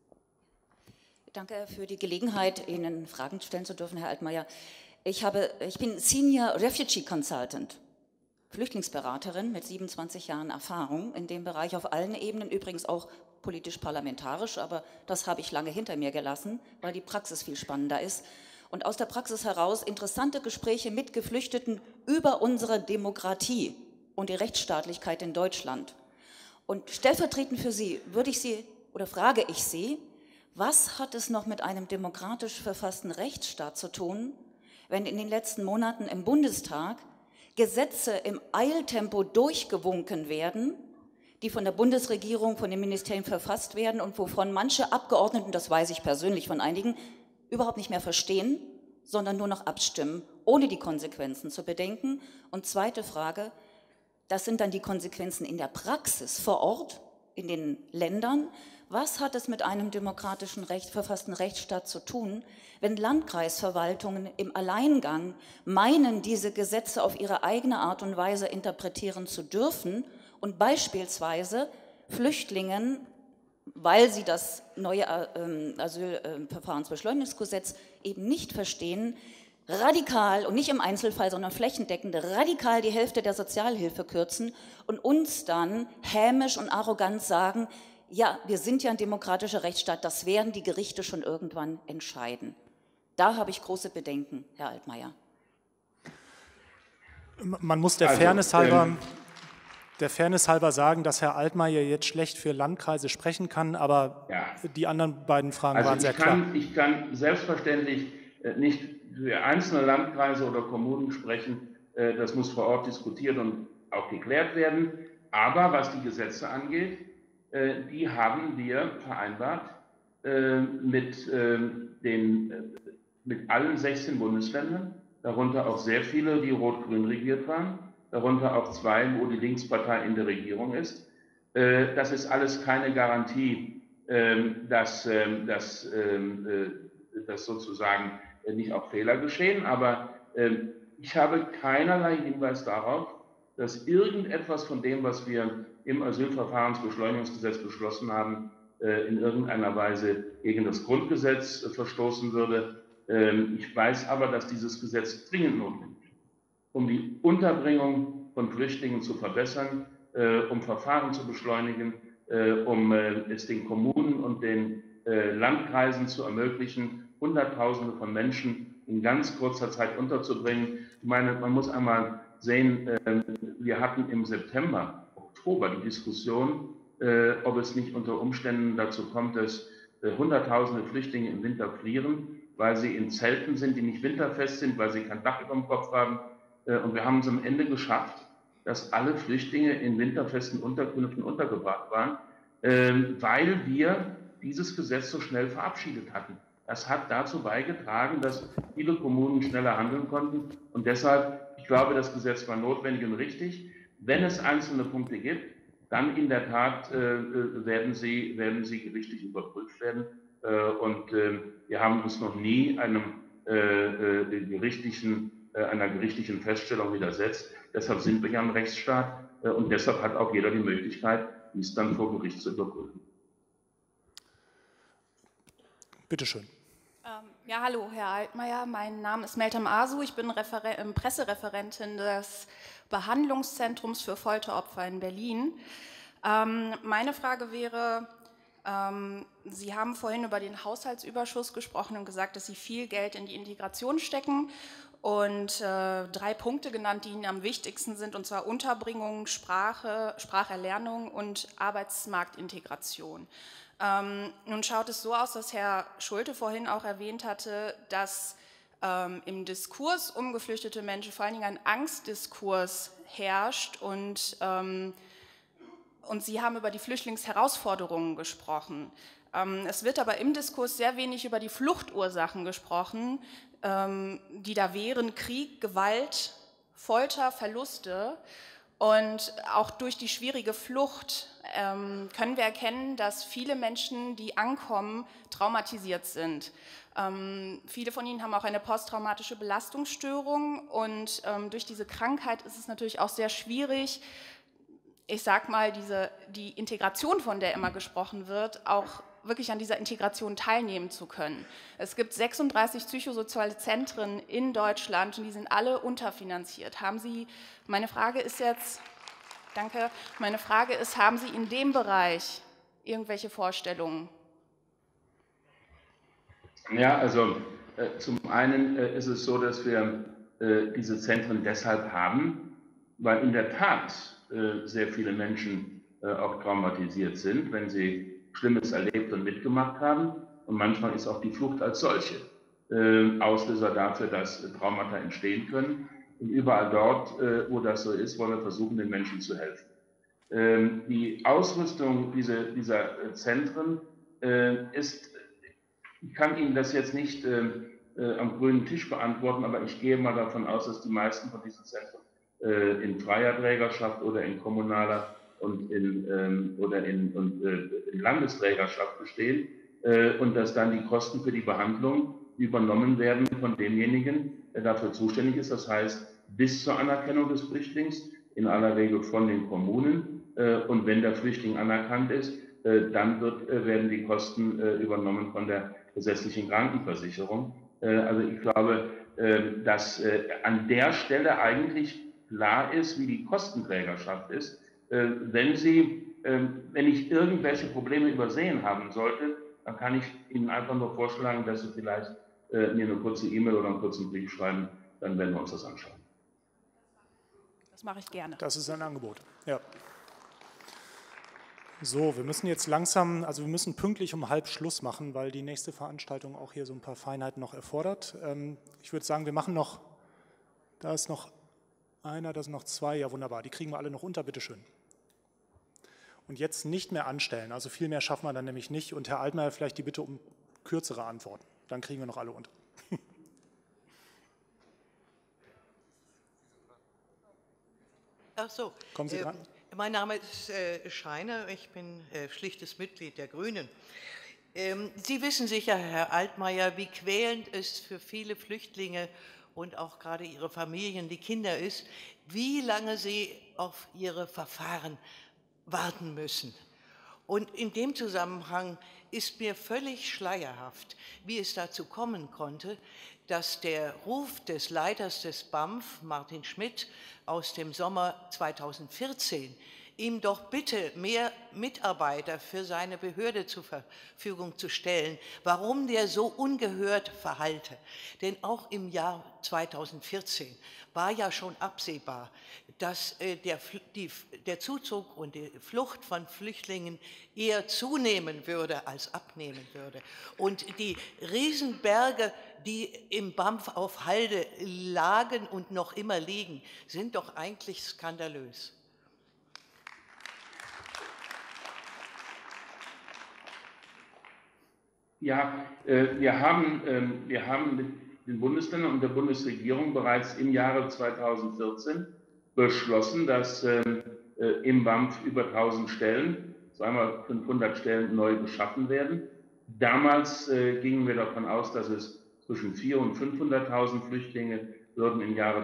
Danke für die Gelegenheit, Ihnen Fragen stellen zu dürfen, Herr Altmaier. Ich, habe, ich bin Senior Refugee Consultant, Flüchtlingsberaterin mit siebenundzwanzig Jahren Erfahrung in dem Bereich auf allen Ebenen, übrigens auch politisch-parlamentarisch, aber das habe ich lange hinter mir gelassen, weil die Praxis viel spannender ist. Und aus der Praxis heraus interessante Gespräche mit Geflüchteten über unsere Demokratie und die Rechtsstaatlichkeit in Deutschland. Und stellvertretend für Sie würde ich Sie oder frage ich Sie, was hat es noch mit einem demokratisch verfassten Rechtsstaat zu tun, wenn in den letzten Monaten im Bundestag Gesetze im Eiltempo durchgewunken werden, die von der Bundesregierung, von den Ministerien verfasst werden und wovon manche Abgeordneten, das weiß ich persönlich von einigen, überhaupt nicht mehr verstehen, sondern nur noch abstimmen, ohne die Konsequenzen zu bedenken. Und zweite Frage, das sind dann die Konsequenzen in der Praxis vor Ort, in den Ländern. Was hat es mit einem demokratischen Recht, verfassten Rechtsstaat zu tun, wenn Landkreisverwaltungen im Alleingang meinen, diese Gesetze auf ihre eigene Art und Weise interpretieren zu dürfen und beispielsweise Flüchtlingen, weil sie das neue äh, Asylverfahrensbeschleunigungsgesetz eben nicht verstehen, radikal und nicht im Einzelfall, sondern flächendeckend radikal die Hälfte der Sozialhilfe kürzen und uns dann hämisch und arrogant sagen, ja, wir sind ja ein demokratischer Rechtsstaat, das werden die Gerichte schon irgendwann entscheiden. Da habe ich große Bedenken, Herr Altmaier. Man muss der also, Fairness halber... Ähm, der Fairness halber sagen, dass Herr Altmaier jetzt schlecht für Landkreise sprechen kann, aber ja. die anderen beiden Fragen also waren sehr kann, klar. Ich kann selbstverständlich nicht für einzelne Landkreise oder Kommunen sprechen. Das muss vor Ort diskutiert und auch geklärt werden. Aber was die Gesetze angeht, die haben wir vereinbart mit, den, mit allen sechzehn Bundesländern, darunter auch sehr viele, die rot-grün regiert waren, darunter auch zwei, wo die Linkspartei in der Regierung ist. Das ist alles keine Garantie, dass, dass, dass sozusagen nicht auch Fehler geschehen, aber ich habe keinerlei Hinweis darauf, dass irgendetwas von dem, was wir im Asylverfahrensbeschleunigungsgesetz beschlossen haben, in irgendeiner Weise gegen das Grundgesetz verstoßen würde. Ich weiß aber, dass dieses Gesetz dringend notwendig ist, um die Unterbringung von Flüchtlingen zu verbessern, um Verfahren zu beschleunigen, um es den Kommunen und den Landkreisen zu ermöglichen, Hunderttausende von Menschen in ganz kurzer Zeit unterzubringen. Ich meine, man muss einmal sehen, wir hatten im September, Oktober die Diskussion, ob es nicht unter Umständen dazu kommt, dass Hunderttausende Flüchtlinge im Winter frieren, weil sie in Zelten sind, die nicht winterfest sind, weil sie kein Dach über dem Kopf haben. Und wir haben es am Ende geschafft, dass alle Flüchtlinge in winterfesten Unterkünften untergebracht waren, weil wir dieses Gesetz so schnell verabschiedet hatten. Das hat dazu beigetragen, dass viele Kommunen schneller handeln konnten. Und deshalb, ich glaube, das Gesetz war notwendig und richtig. Wenn es einzelne Punkte gibt, dann in der Tat äh, werden, sie, werden sie gerichtlich überprüft werden. Äh, und äh, wir haben uns noch nie einem, äh, äh, gerichtlichen, äh, einer gerichtlichen Feststellung widersetzt. Deshalb sind wir ja ein Rechtsstaat äh, und deshalb hat auch jeder die Möglichkeit, dies dann vor Gericht zu überprüfen. Bitte schön. Ja, hallo, Herr Altmaier. Mein Name ist Meltem Asu. Ich bin Referen- Pressereferentin des Behandlungszentrums für Folteropfer in Berlin. Ähm, meine Frage wäre, ähm, Sie haben vorhin über den Haushaltsüberschuss gesprochen und gesagt, dass Sie viel Geld in die Integration stecken und äh, drei Punkte genannt, die Ihnen am wichtigsten sind, und zwar Unterbringung, Sprache, Spracherlernung und Arbeitsmarktintegration. Ähm, nun schaut es so aus, dass Herr Schulte vorhin auch erwähnt hatte, dass ähm, im Diskurs um geflüchtete Menschen vor allen Dingen ein Angstdiskurs herrscht und, ähm, und Sie haben über die Flüchtlingsherausforderungen gesprochen. Ähm, es wird aber im Diskurs sehr wenig über die Fluchtursachen gesprochen, ähm, die da wären: Krieg, Gewalt, Folter, Verluste. Und auch durch die schwierige Flucht ähm, können wir erkennen, dass viele Menschen, die ankommen, traumatisiert sind. Ähm, viele von ihnen haben auch eine posttraumatische Belastungsstörung und ähm, durch diese Krankheit ist es natürlich auch sehr schwierig, ich sag mal, diese, die Integration, von der immer gesprochen wird, auch wirklich an dieser Integration teilnehmen zu können. Es gibt sechsunddreißig psychosoziale Zentren in Deutschland und die sind alle unterfinanziert. Haben Sie, meine Frage ist jetzt, danke, meine Frage ist, haben Sie in dem Bereich irgendwelche Vorstellungen? Ja, also äh, zum einen äh, ist es so, dass wir äh, diese Zentren deshalb haben, weil in der Tat äh, sehr viele Menschen äh, auch traumatisiert sind, wenn sie Schlimmes erlebt und mitgemacht haben. Und manchmal ist auch die Flucht als solche äh, Auslöser dafür, dass äh, Traumata entstehen können. Und überall dort, äh, wo das so ist, wollen wir versuchen, den Menschen zu helfen. Ähm, die Ausrüstung diese, dieser äh, Zentren äh, ist, ich kann Ihnen das jetzt nicht äh, äh, am grünen Tisch beantworten, aber ich gehe mal davon aus, dass die meisten von diesen Zentren äh, in freier Trägerschaft oder in kommunaler und in, ähm, oder in, und, äh, in Landesträgerschaft bestehen äh, und dass dann die Kosten für die Behandlung übernommen werden von demjenigen, der dafür zuständig ist. Das heißt, bis zur Anerkennung des Flüchtlings, in aller Regel von den Kommunen. Äh, und wenn der Flüchtling anerkannt ist, äh, dann wird, äh, werden die Kosten äh, übernommen von der gesetzlichen Krankenversicherung. Äh, also ich glaube, äh, dass äh, an der Stelle eigentlich klar ist, wie die Kostenträgerschaft ist. Wenn Sie, wenn ich irgendwelche Probleme übersehen haben sollte, dann kann ich Ihnen einfach nur vorschlagen, dass Sie vielleicht mir eine kurze E-Mail oder einen kurzen Brief schreiben, dann werden wir uns das anschauen. Das mache ich gerne. Das ist ein Angebot, ja. So, wir müssen jetzt langsam, also wir müssen pünktlich um halb Schluss machen, weil die nächste Veranstaltung auch hier so ein paar Feinheiten noch erfordert. Ähm, ich würde sagen, wir machen noch, da ist noch einer, da sind noch zwei, ja wunderbar, die kriegen wir alle noch unter, bitteschön. Und jetzt nicht mehr anstellen, also viel mehr schaffen wir dann nämlich nicht. Und Herr Altmaier, vielleicht die Bitte um kürzere Antworten, dann kriegen wir noch alle unter. Ach so. Kommen Sie dran. Äh, mein Name ist äh, Scheiner, ich bin äh, schlichtes Mitglied der Grünen. Ähm, Sie wissen sicher, Herr Altmaier, wie quälend es für viele Flüchtlinge und auch gerade ihre Familien, die Kinder ist, wie lange sie auf ihre Verfahren warten müssen. Und in dem Zusammenhang ist mir völlig schleierhaft, wie es dazu kommen konnte, dass der Ruf des Leiters des B A M F, Martin Schmidt, aus dem Sommer zweitausendvierzehn, ihm doch bitte mehr Mitarbeiter für seine Behörde zur Verfügung zu stellen, warum der so ungehört verhalte. Denn auch im Jahr zweitausendvierzehn war ja schon absehbar, dass äh, der, die, der Zuzug und die Flucht von Flüchtlingen eher zunehmen würde als abnehmen würde. Und die Riesenberge, die im B A M F auf Halde lagen und noch immer liegen, sind doch eigentlich skandalös. Ja, äh, wir haben, ähm, wir haben mit den Bundesländern und der Bundesregierung bereits im Jahre zweitausendvierzehn beschlossen, dass äh, im B A M F über tausend Stellen, zweimal fünfhundert Stellen neu geschaffen werden. Damals äh, gingen wir davon aus, dass es zwischen vierhunderttausend und fünfhunderttausend Flüchtlinge würden im Jahre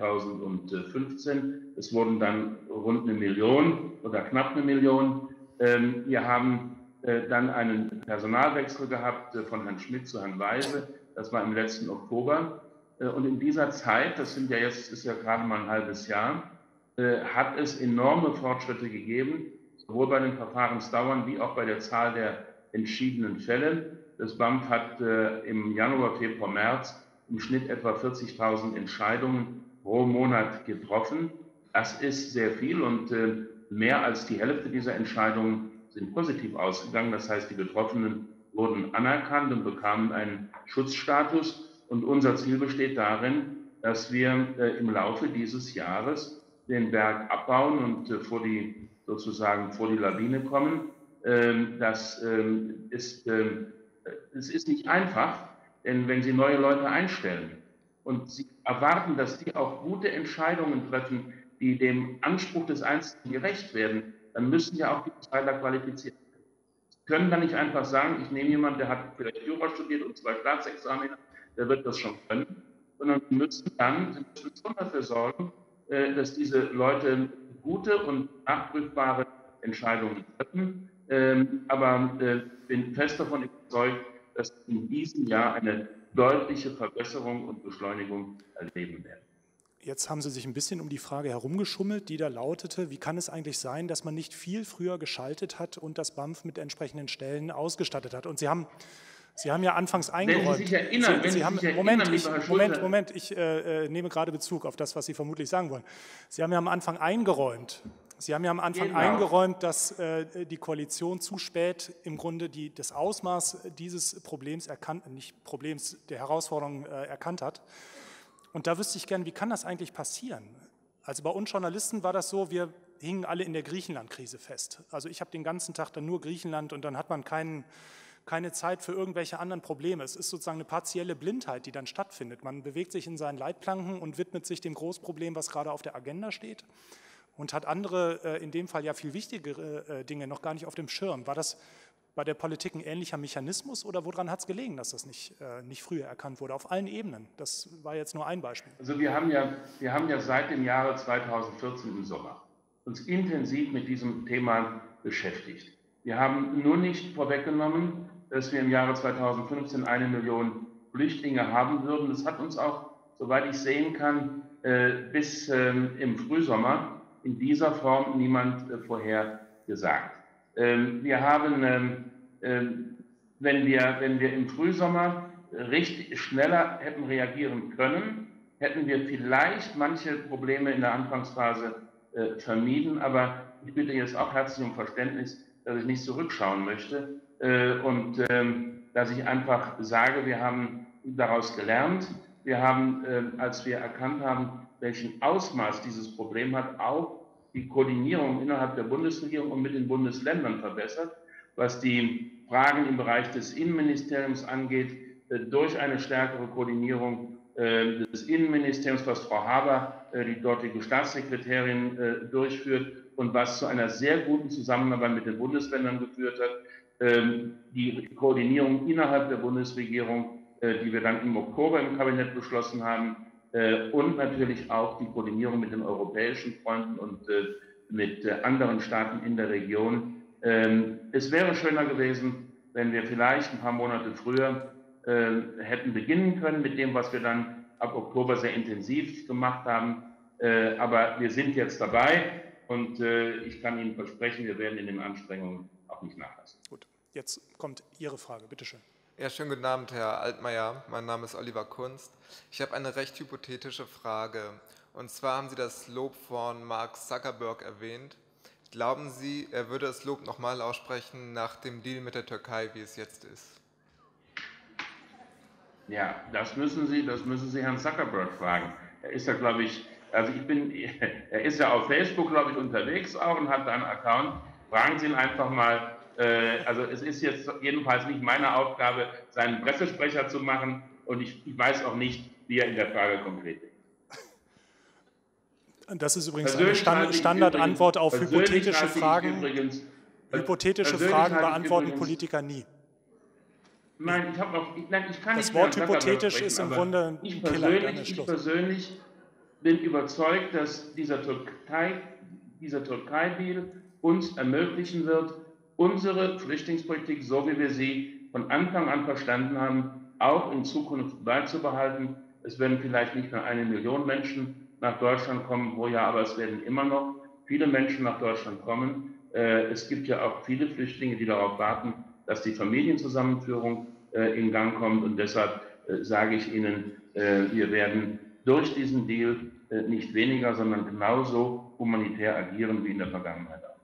zweitausendfünfzehn. Es wurden dann rund eine Million oder knapp eine Million. Ähm, wir haben äh, dann einen Personalwechsel gehabt äh, von Herrn Schmidt zu Herrn Weise. Das war im letzten Oktober. Äh, und in dieser Zeit, das sind ja jetzt, ist ja gerade mal ein halbes Jahr, äh, hat es enorme Fortschritte gegeben, sowohl bei den Verfahrensdauern wie auch bei der Zahl der entschiedenen Fälle. Das B A M F hat äh, im Januar, Februar, März im Schnitt etwa vierzigtausend Entscheidungen pro Monat getroffen. Das ist sehr viel und äh, mehr als die Hälfte dieser Entscheidungen sind positiv ausgegangen. Das heißt, die Betroffenen wurden anerkannt und bekamen einen Schutzstatus. Und unser Ziel besteht darin, dass wir äh, im Laufe dieses Jahres den Berg abbauen und äh, vor die, sozusagen vor die Lawine kommen. Ähm, das ähm, ist, ähm, es ist nicht einfach, denn wenn Sie neue Leute einstellen und Sie erwarten, dass die auch gute Entscheidungen treffen, die dem Anspruch des Einzelnen gerecht werden, dann müssen ja auch die Entscheider qualifiziert werden. Sie können dann nicht einfach sagen, ich nehme jemanden, der hat vielleicht Jura studiert und zwei Staatsexamen, der wird das schon können, sondern Sie müssen dann Sie müssen schon dafür sorgen, dass diese Leute gute und nachprüfbare Entscheidungen treffen. Aber ich bin fest davon überzeugt, dass wir in diesem Jahr eine deutliche Verbesserung und Beschleunigung erleben werden. Jetzt haben Sie sich ein bisschen um die Frage herumgeschummelt, die da lautete, wie kann es eigentlich sein, dass man nicht viel früher geschaltet hat und das B A M F mit entsprechenden Stellen ausgestattet hat? Und Sie haben, Sie haben ja anfangs eingeräumt. Wenn Sie sich erinnern, Sie, wenn Sie Sie haben, sich Moment, erinnern, ich, lieber Herr Moment, Schulte. Moment, ich äh, nehme gerade Bezug auf das, was Sie vermutlich sagen wollen. Sie haben ja am Anfang eingeräumt, Sie haben ja am Anfang Genau. eingeräumt, dass äh, die Koalition zu spät im Grunde die, das Ausmaß dieses Problems erkannt, nicht Problems, der Herausforderung äh, erkannt hat. Und da wüsste ich gerne, wie kann das eigentlich passieren? Also bei uns Journalisten war das so, wir hingen alle in der Griechenland-Krise fest. Also ich habe den ganzen Tag dann nur Griechenland und dann hat man keinen, keine Zeit für irgendwelche anderen Probleme. Es ist sozusagen eine partielle Blindheit, die dann stattfindet. Man bewegt sich in seinen Leitplanken und widmet sich dem Großproblem, was gerade auf der Agenda steht und hat andere, in dem Fall ja viel wichtigere Dinge noch gar nicht auf dem Schirm. War das bei der Politik ein ähnlicher Mechanismus oder woran hat es gelegen, dass das nicht, nicht früher erkannt wurde, auf allen Ebenen? Das war jetzt nur ein Beispiel. Also wir haben ja, wir haben ja seit dem Jahre zweitausendvierzehn im Sommer uns intensiv mit diesem Thema beschäftigt. Wir haben nur nicht vorweggenommen, dass wir im Jahre zweitausendfünfzehn eine Million Flüchtlinge haben würden. Das hat uns auch, soweit ich sehen kann, bis im Frühsommer in dieser Form niemand vorher gesagt. Wir haben, wenn wir, wenn wir im Frühsommer richtig schneller hätten reagieren können, hätten wir vielleicht manche Probleme in der Anfangsphase äh, vermieden. Aber ich bitte jetzt auch herzlich um Verständnis, dass ich nicht zurückschauen möchte äh, und ähm, dass ich einfach sage, wir haben daraus gelernt. Wir haben, äh, als wir erkannt haben, welchen Ausmaß dieses Problem hat, auch die Koordinierung innerhalb der Bundesregierung und mit den Bundesländern verbessert, was die Fragen im Bereich des Innenministeriums angeht, äh, durch eine stärkere Koordinierung äh, des Innenministeriums, was Frau Haber, äh, die dortige Staatssekretärin, äh, durchführt und was zu einer sehr guten Zusammenarbeit mit den Bundesländern geführt hat. Ähm, die Koordinierung innerhalb der Bundesregierung, äh, die wir dann im Oktober im Kabinett beschlossen haben, äh, und natürlich auch die Koordinierung mit den europäischen Freunden und äh, mit äh, anderen Staaten in der Region. Ähm, es wäre schöner gewesen, wenn wir vielleicht ein paar Monate früher äh, hätten beginnen können mit dem, was wir dann ab Oktober sehr intensiv gemacht haben. Äh, aber wir sind jetzt dabei und äh, ich kann Ihnen versprechen, wir werden in den Anstrengungen auch nicht nachlassen. Gut, jetzt kommt Ihre Frage, bitte schön. Ja, schönen guten Abend, Herr Altmaier. Mein Name ist Oliver Kunst. Ich habe eine recht hypothetische Frage. Und zwar haben Sie das Lob von Mark Zuckerberg erwähnt. Glauben Sie, er würde das Lob nochmal aussprechen nach dem Deal mit der Türkei, wie es jetzt ist? Ja, das müssen Sie, das müssen Sie Herrn Zuckerberg fragen. Er ist ja, glaube ich, also ich bin, er ist ja auf Facebook, glaube ich, unterwegs auch und hat da einen Account. Fragen Sie ihn einfach mal. Also es ist jetzt jedenfalls nicht meine Aufgabe, seinen Pressesprecher zu machen und ich, ich weiß auch nicht, wie er in der Frage konkret ist. Das ist übrigens eine Stand, Standardantwort übrigens, auf hypothetische Fragen. Übrigens, hypothetische Fragen beantworten übrigens, Politiker nie. Nein, ich habe noch, nein, ich kann das nicht Wort hypothetisch sprechen, ist im Grunde ein ich Killer. Persönlich, ich persönlich bin überzeugt, dass dieser Türkei, dieser Türkei-Deal uns ermöglichen wird, unsere Flüchtlingspolitik, so wie wir sie von Anfang an verstanden haben, auch in Zukunft beizubehalten. Es werden vielleicht nicht nur eine Million Menschen nach Deutschland kommen pro Jahr, aber es werden immer noch viele Menschen nach Deutschland kommen. Es gibt ja auch viele Flüchtlinge, die darauf warten, dass die Familienzusammenführung in Gang kommt. Und deshalb sage ich Ihnen, wir werden durch diesen Deal nicht weniger, sondern genauso humanitär agieren wie in der Vergangenheit auch.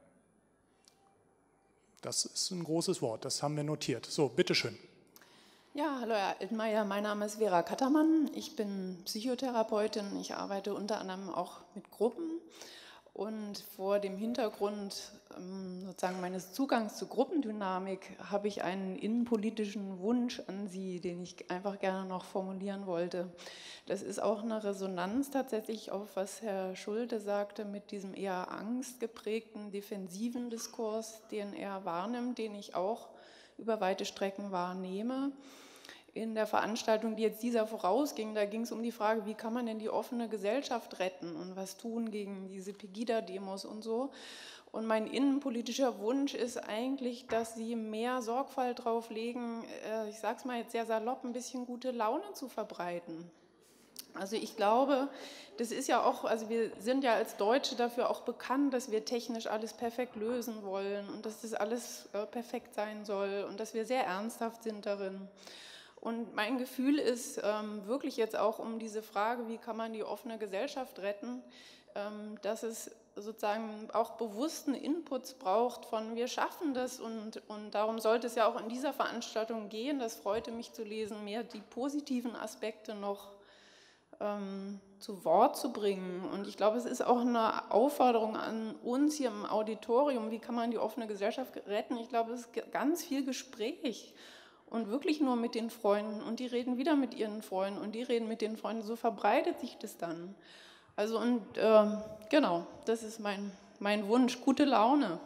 Das ist ein großes Wort, das haben wir notiert. So, bitteschön. Ja, hallo Herr Altmaier, mein Name ist Vera Kattermann, ich bin Psychotherapeutin, ich arbeite unter anderem auch mit Gruppen und vor dem Hintergrund sozusagen meines Zugangs zur Gruppendynamik habe ich einen innenpolitischen Wunsch an Sie, den ich einfach gerne noch formulieren wollte. Das ist auch eine Resonanz tatsächlich auf, was Herr Schulte sagte, mit diesem eher angstgeprägten, defensiven Diskurs, den er wahrnimmt, den ich auch über weite Strecken wahrnehme. In der Veranstaltung, die jetzt dieser vorausging, da ging es um die Frage, wie kann man denn die offene Gesellschaft retten und was tun gegen diese Pegida-Demos und so. Und mein innenpolitischer Wunsch ist eigentlich, dass Sie mehr Sorgfalt drauf legen, ich sage es mal jetzt sehr salopp, ein bisschen gute Laune zu verbreiten. Also ich glaube, das ist ja auch, also wir sind ja als Deutsche dafür auch bekannt, dass wir technisch alles perfekt lösen wollen und dass das alles perfekt sein soll und dass wir sehr ernsthaft sind darin. Und mein Gefühl ist ähm, wirklich jetzt auch um diese Frage, wie kann man die offene Gesellschaft retten, ähm, dass es sozusagen auch bewussten Inputs braucht von wir schaffen das und, und darum sollte es ja auch in dieser Veranstaltung gehen, das freute mich zu lesen, mehr die positiven Aspekte noch ähm, zu Wort zu bringen. Und ich glaube, es ist auch eine Aufforderung an uns hier im Auditorium, wie kann man die offene Gesellschaft retten. Ich glaube, es ist ganz viel Gespräch. Und wirklich nur mit den Freunden und die reden wieder mit ihren Freunden und die reden mit den Freunden, so verbreitet sich das dann. Also und äh, genau, das ist mein, mein Wunsch, gute Laune.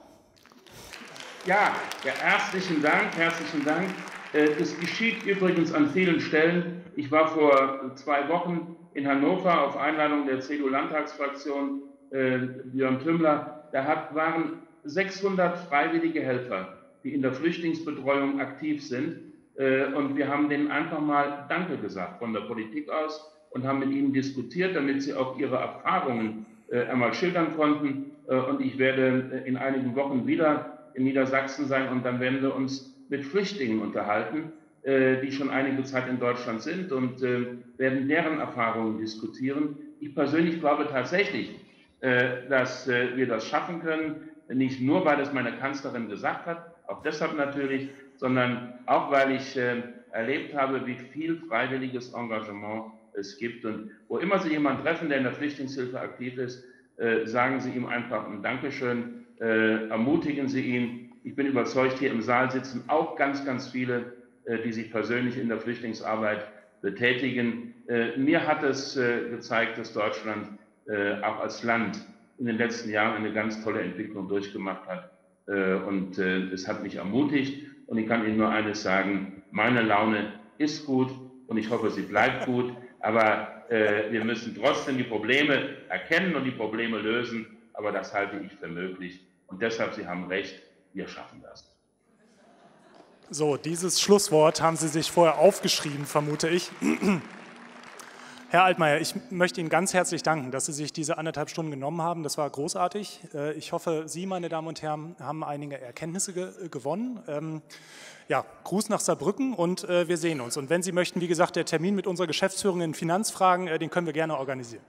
Ja, ja, herzlichen Dank, herzlichen Dank. Es geschieht übrigens an vielen Stellen. Ich war vor zwei Wochen in Hannover auf Einladung der C D U-Landtagsfraktion, äh, Björn Tümmler. Da hat, waren sechshundert freiwillige Helfer, die in der Flüchtlingsbetreuung aktiv sind. Und wir haben denen einfach mal Danke gesagt von der Politik aus und haben mit ihnen diskutiert, damit sie auch ihre Erfahrungen einmal schildern konnten. Und ich werde in einigen Wochen wieder in Niedersachsen sein und dann werden wir uns mit Flüchtlingen unterhalten. die schon einige Zeit in Deutschland sind und werden deren Erfahrungen diskutieren. Ich persönlich glaube tatsächlich, dass wir das schaffen können, nicht nur, weil es meine Kanzlerin gesagt hat, auch deshalb natürlich, sondern auch, weil ich erlebt habe, wie viel freiwilliges Engagement es gibt. Und wo immer Sie jemanden treffen, der in der Flüchtlingshilfe aktiv ist, sagen Sie ihm einfach ein Dankeschön, ermutigen Sie ihn. Ich bin überzeugt, hier im Saal sitzen auch ganz, ganz viele, die sich persönlich in der Flüchtlingsarbeit betätigen. Mir hat es gezeigt, dass Deutschland auch als Land in den letzten Jahren eine ganz tolle Entwicklung durchgemacht hat. Und es hat mich ermutigt. Und ich kann Ihnen nur eines sagen, meine Laune ist gut und ich hoffe, sie bleibt gut. Aber wir müssen trotzdem die Probleme erkennen und die Probleme lösen. Aber das halte ich für möglich. Und deshalb, Sie haben recht, wir schaffen das. So, dieses Schlusswort haben Sie sich vorher aufgeschrieben, vermute ich. Herr Altmaier, ich möchte Ihnen ganz herzlich danken, dass Sie sich diese anderthalb Stunden genommen haben. Das war großartig. Ich hoffe, Sie, meine Damen und Herren, haben einige Erkenntnisse ge gewonnen. Ähm, ja, Gruß nach Saarbrücken und äh, wir sehen uns. Und wenn Sie möchten, wie gesagt, der Termin mit unserer Geschäftsführung in Finanzfragen, äh, den können wir gerne organisieren.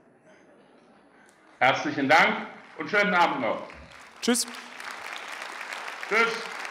Herzlichen Dank und schönen Abend noch. Tschüss. Tschüss.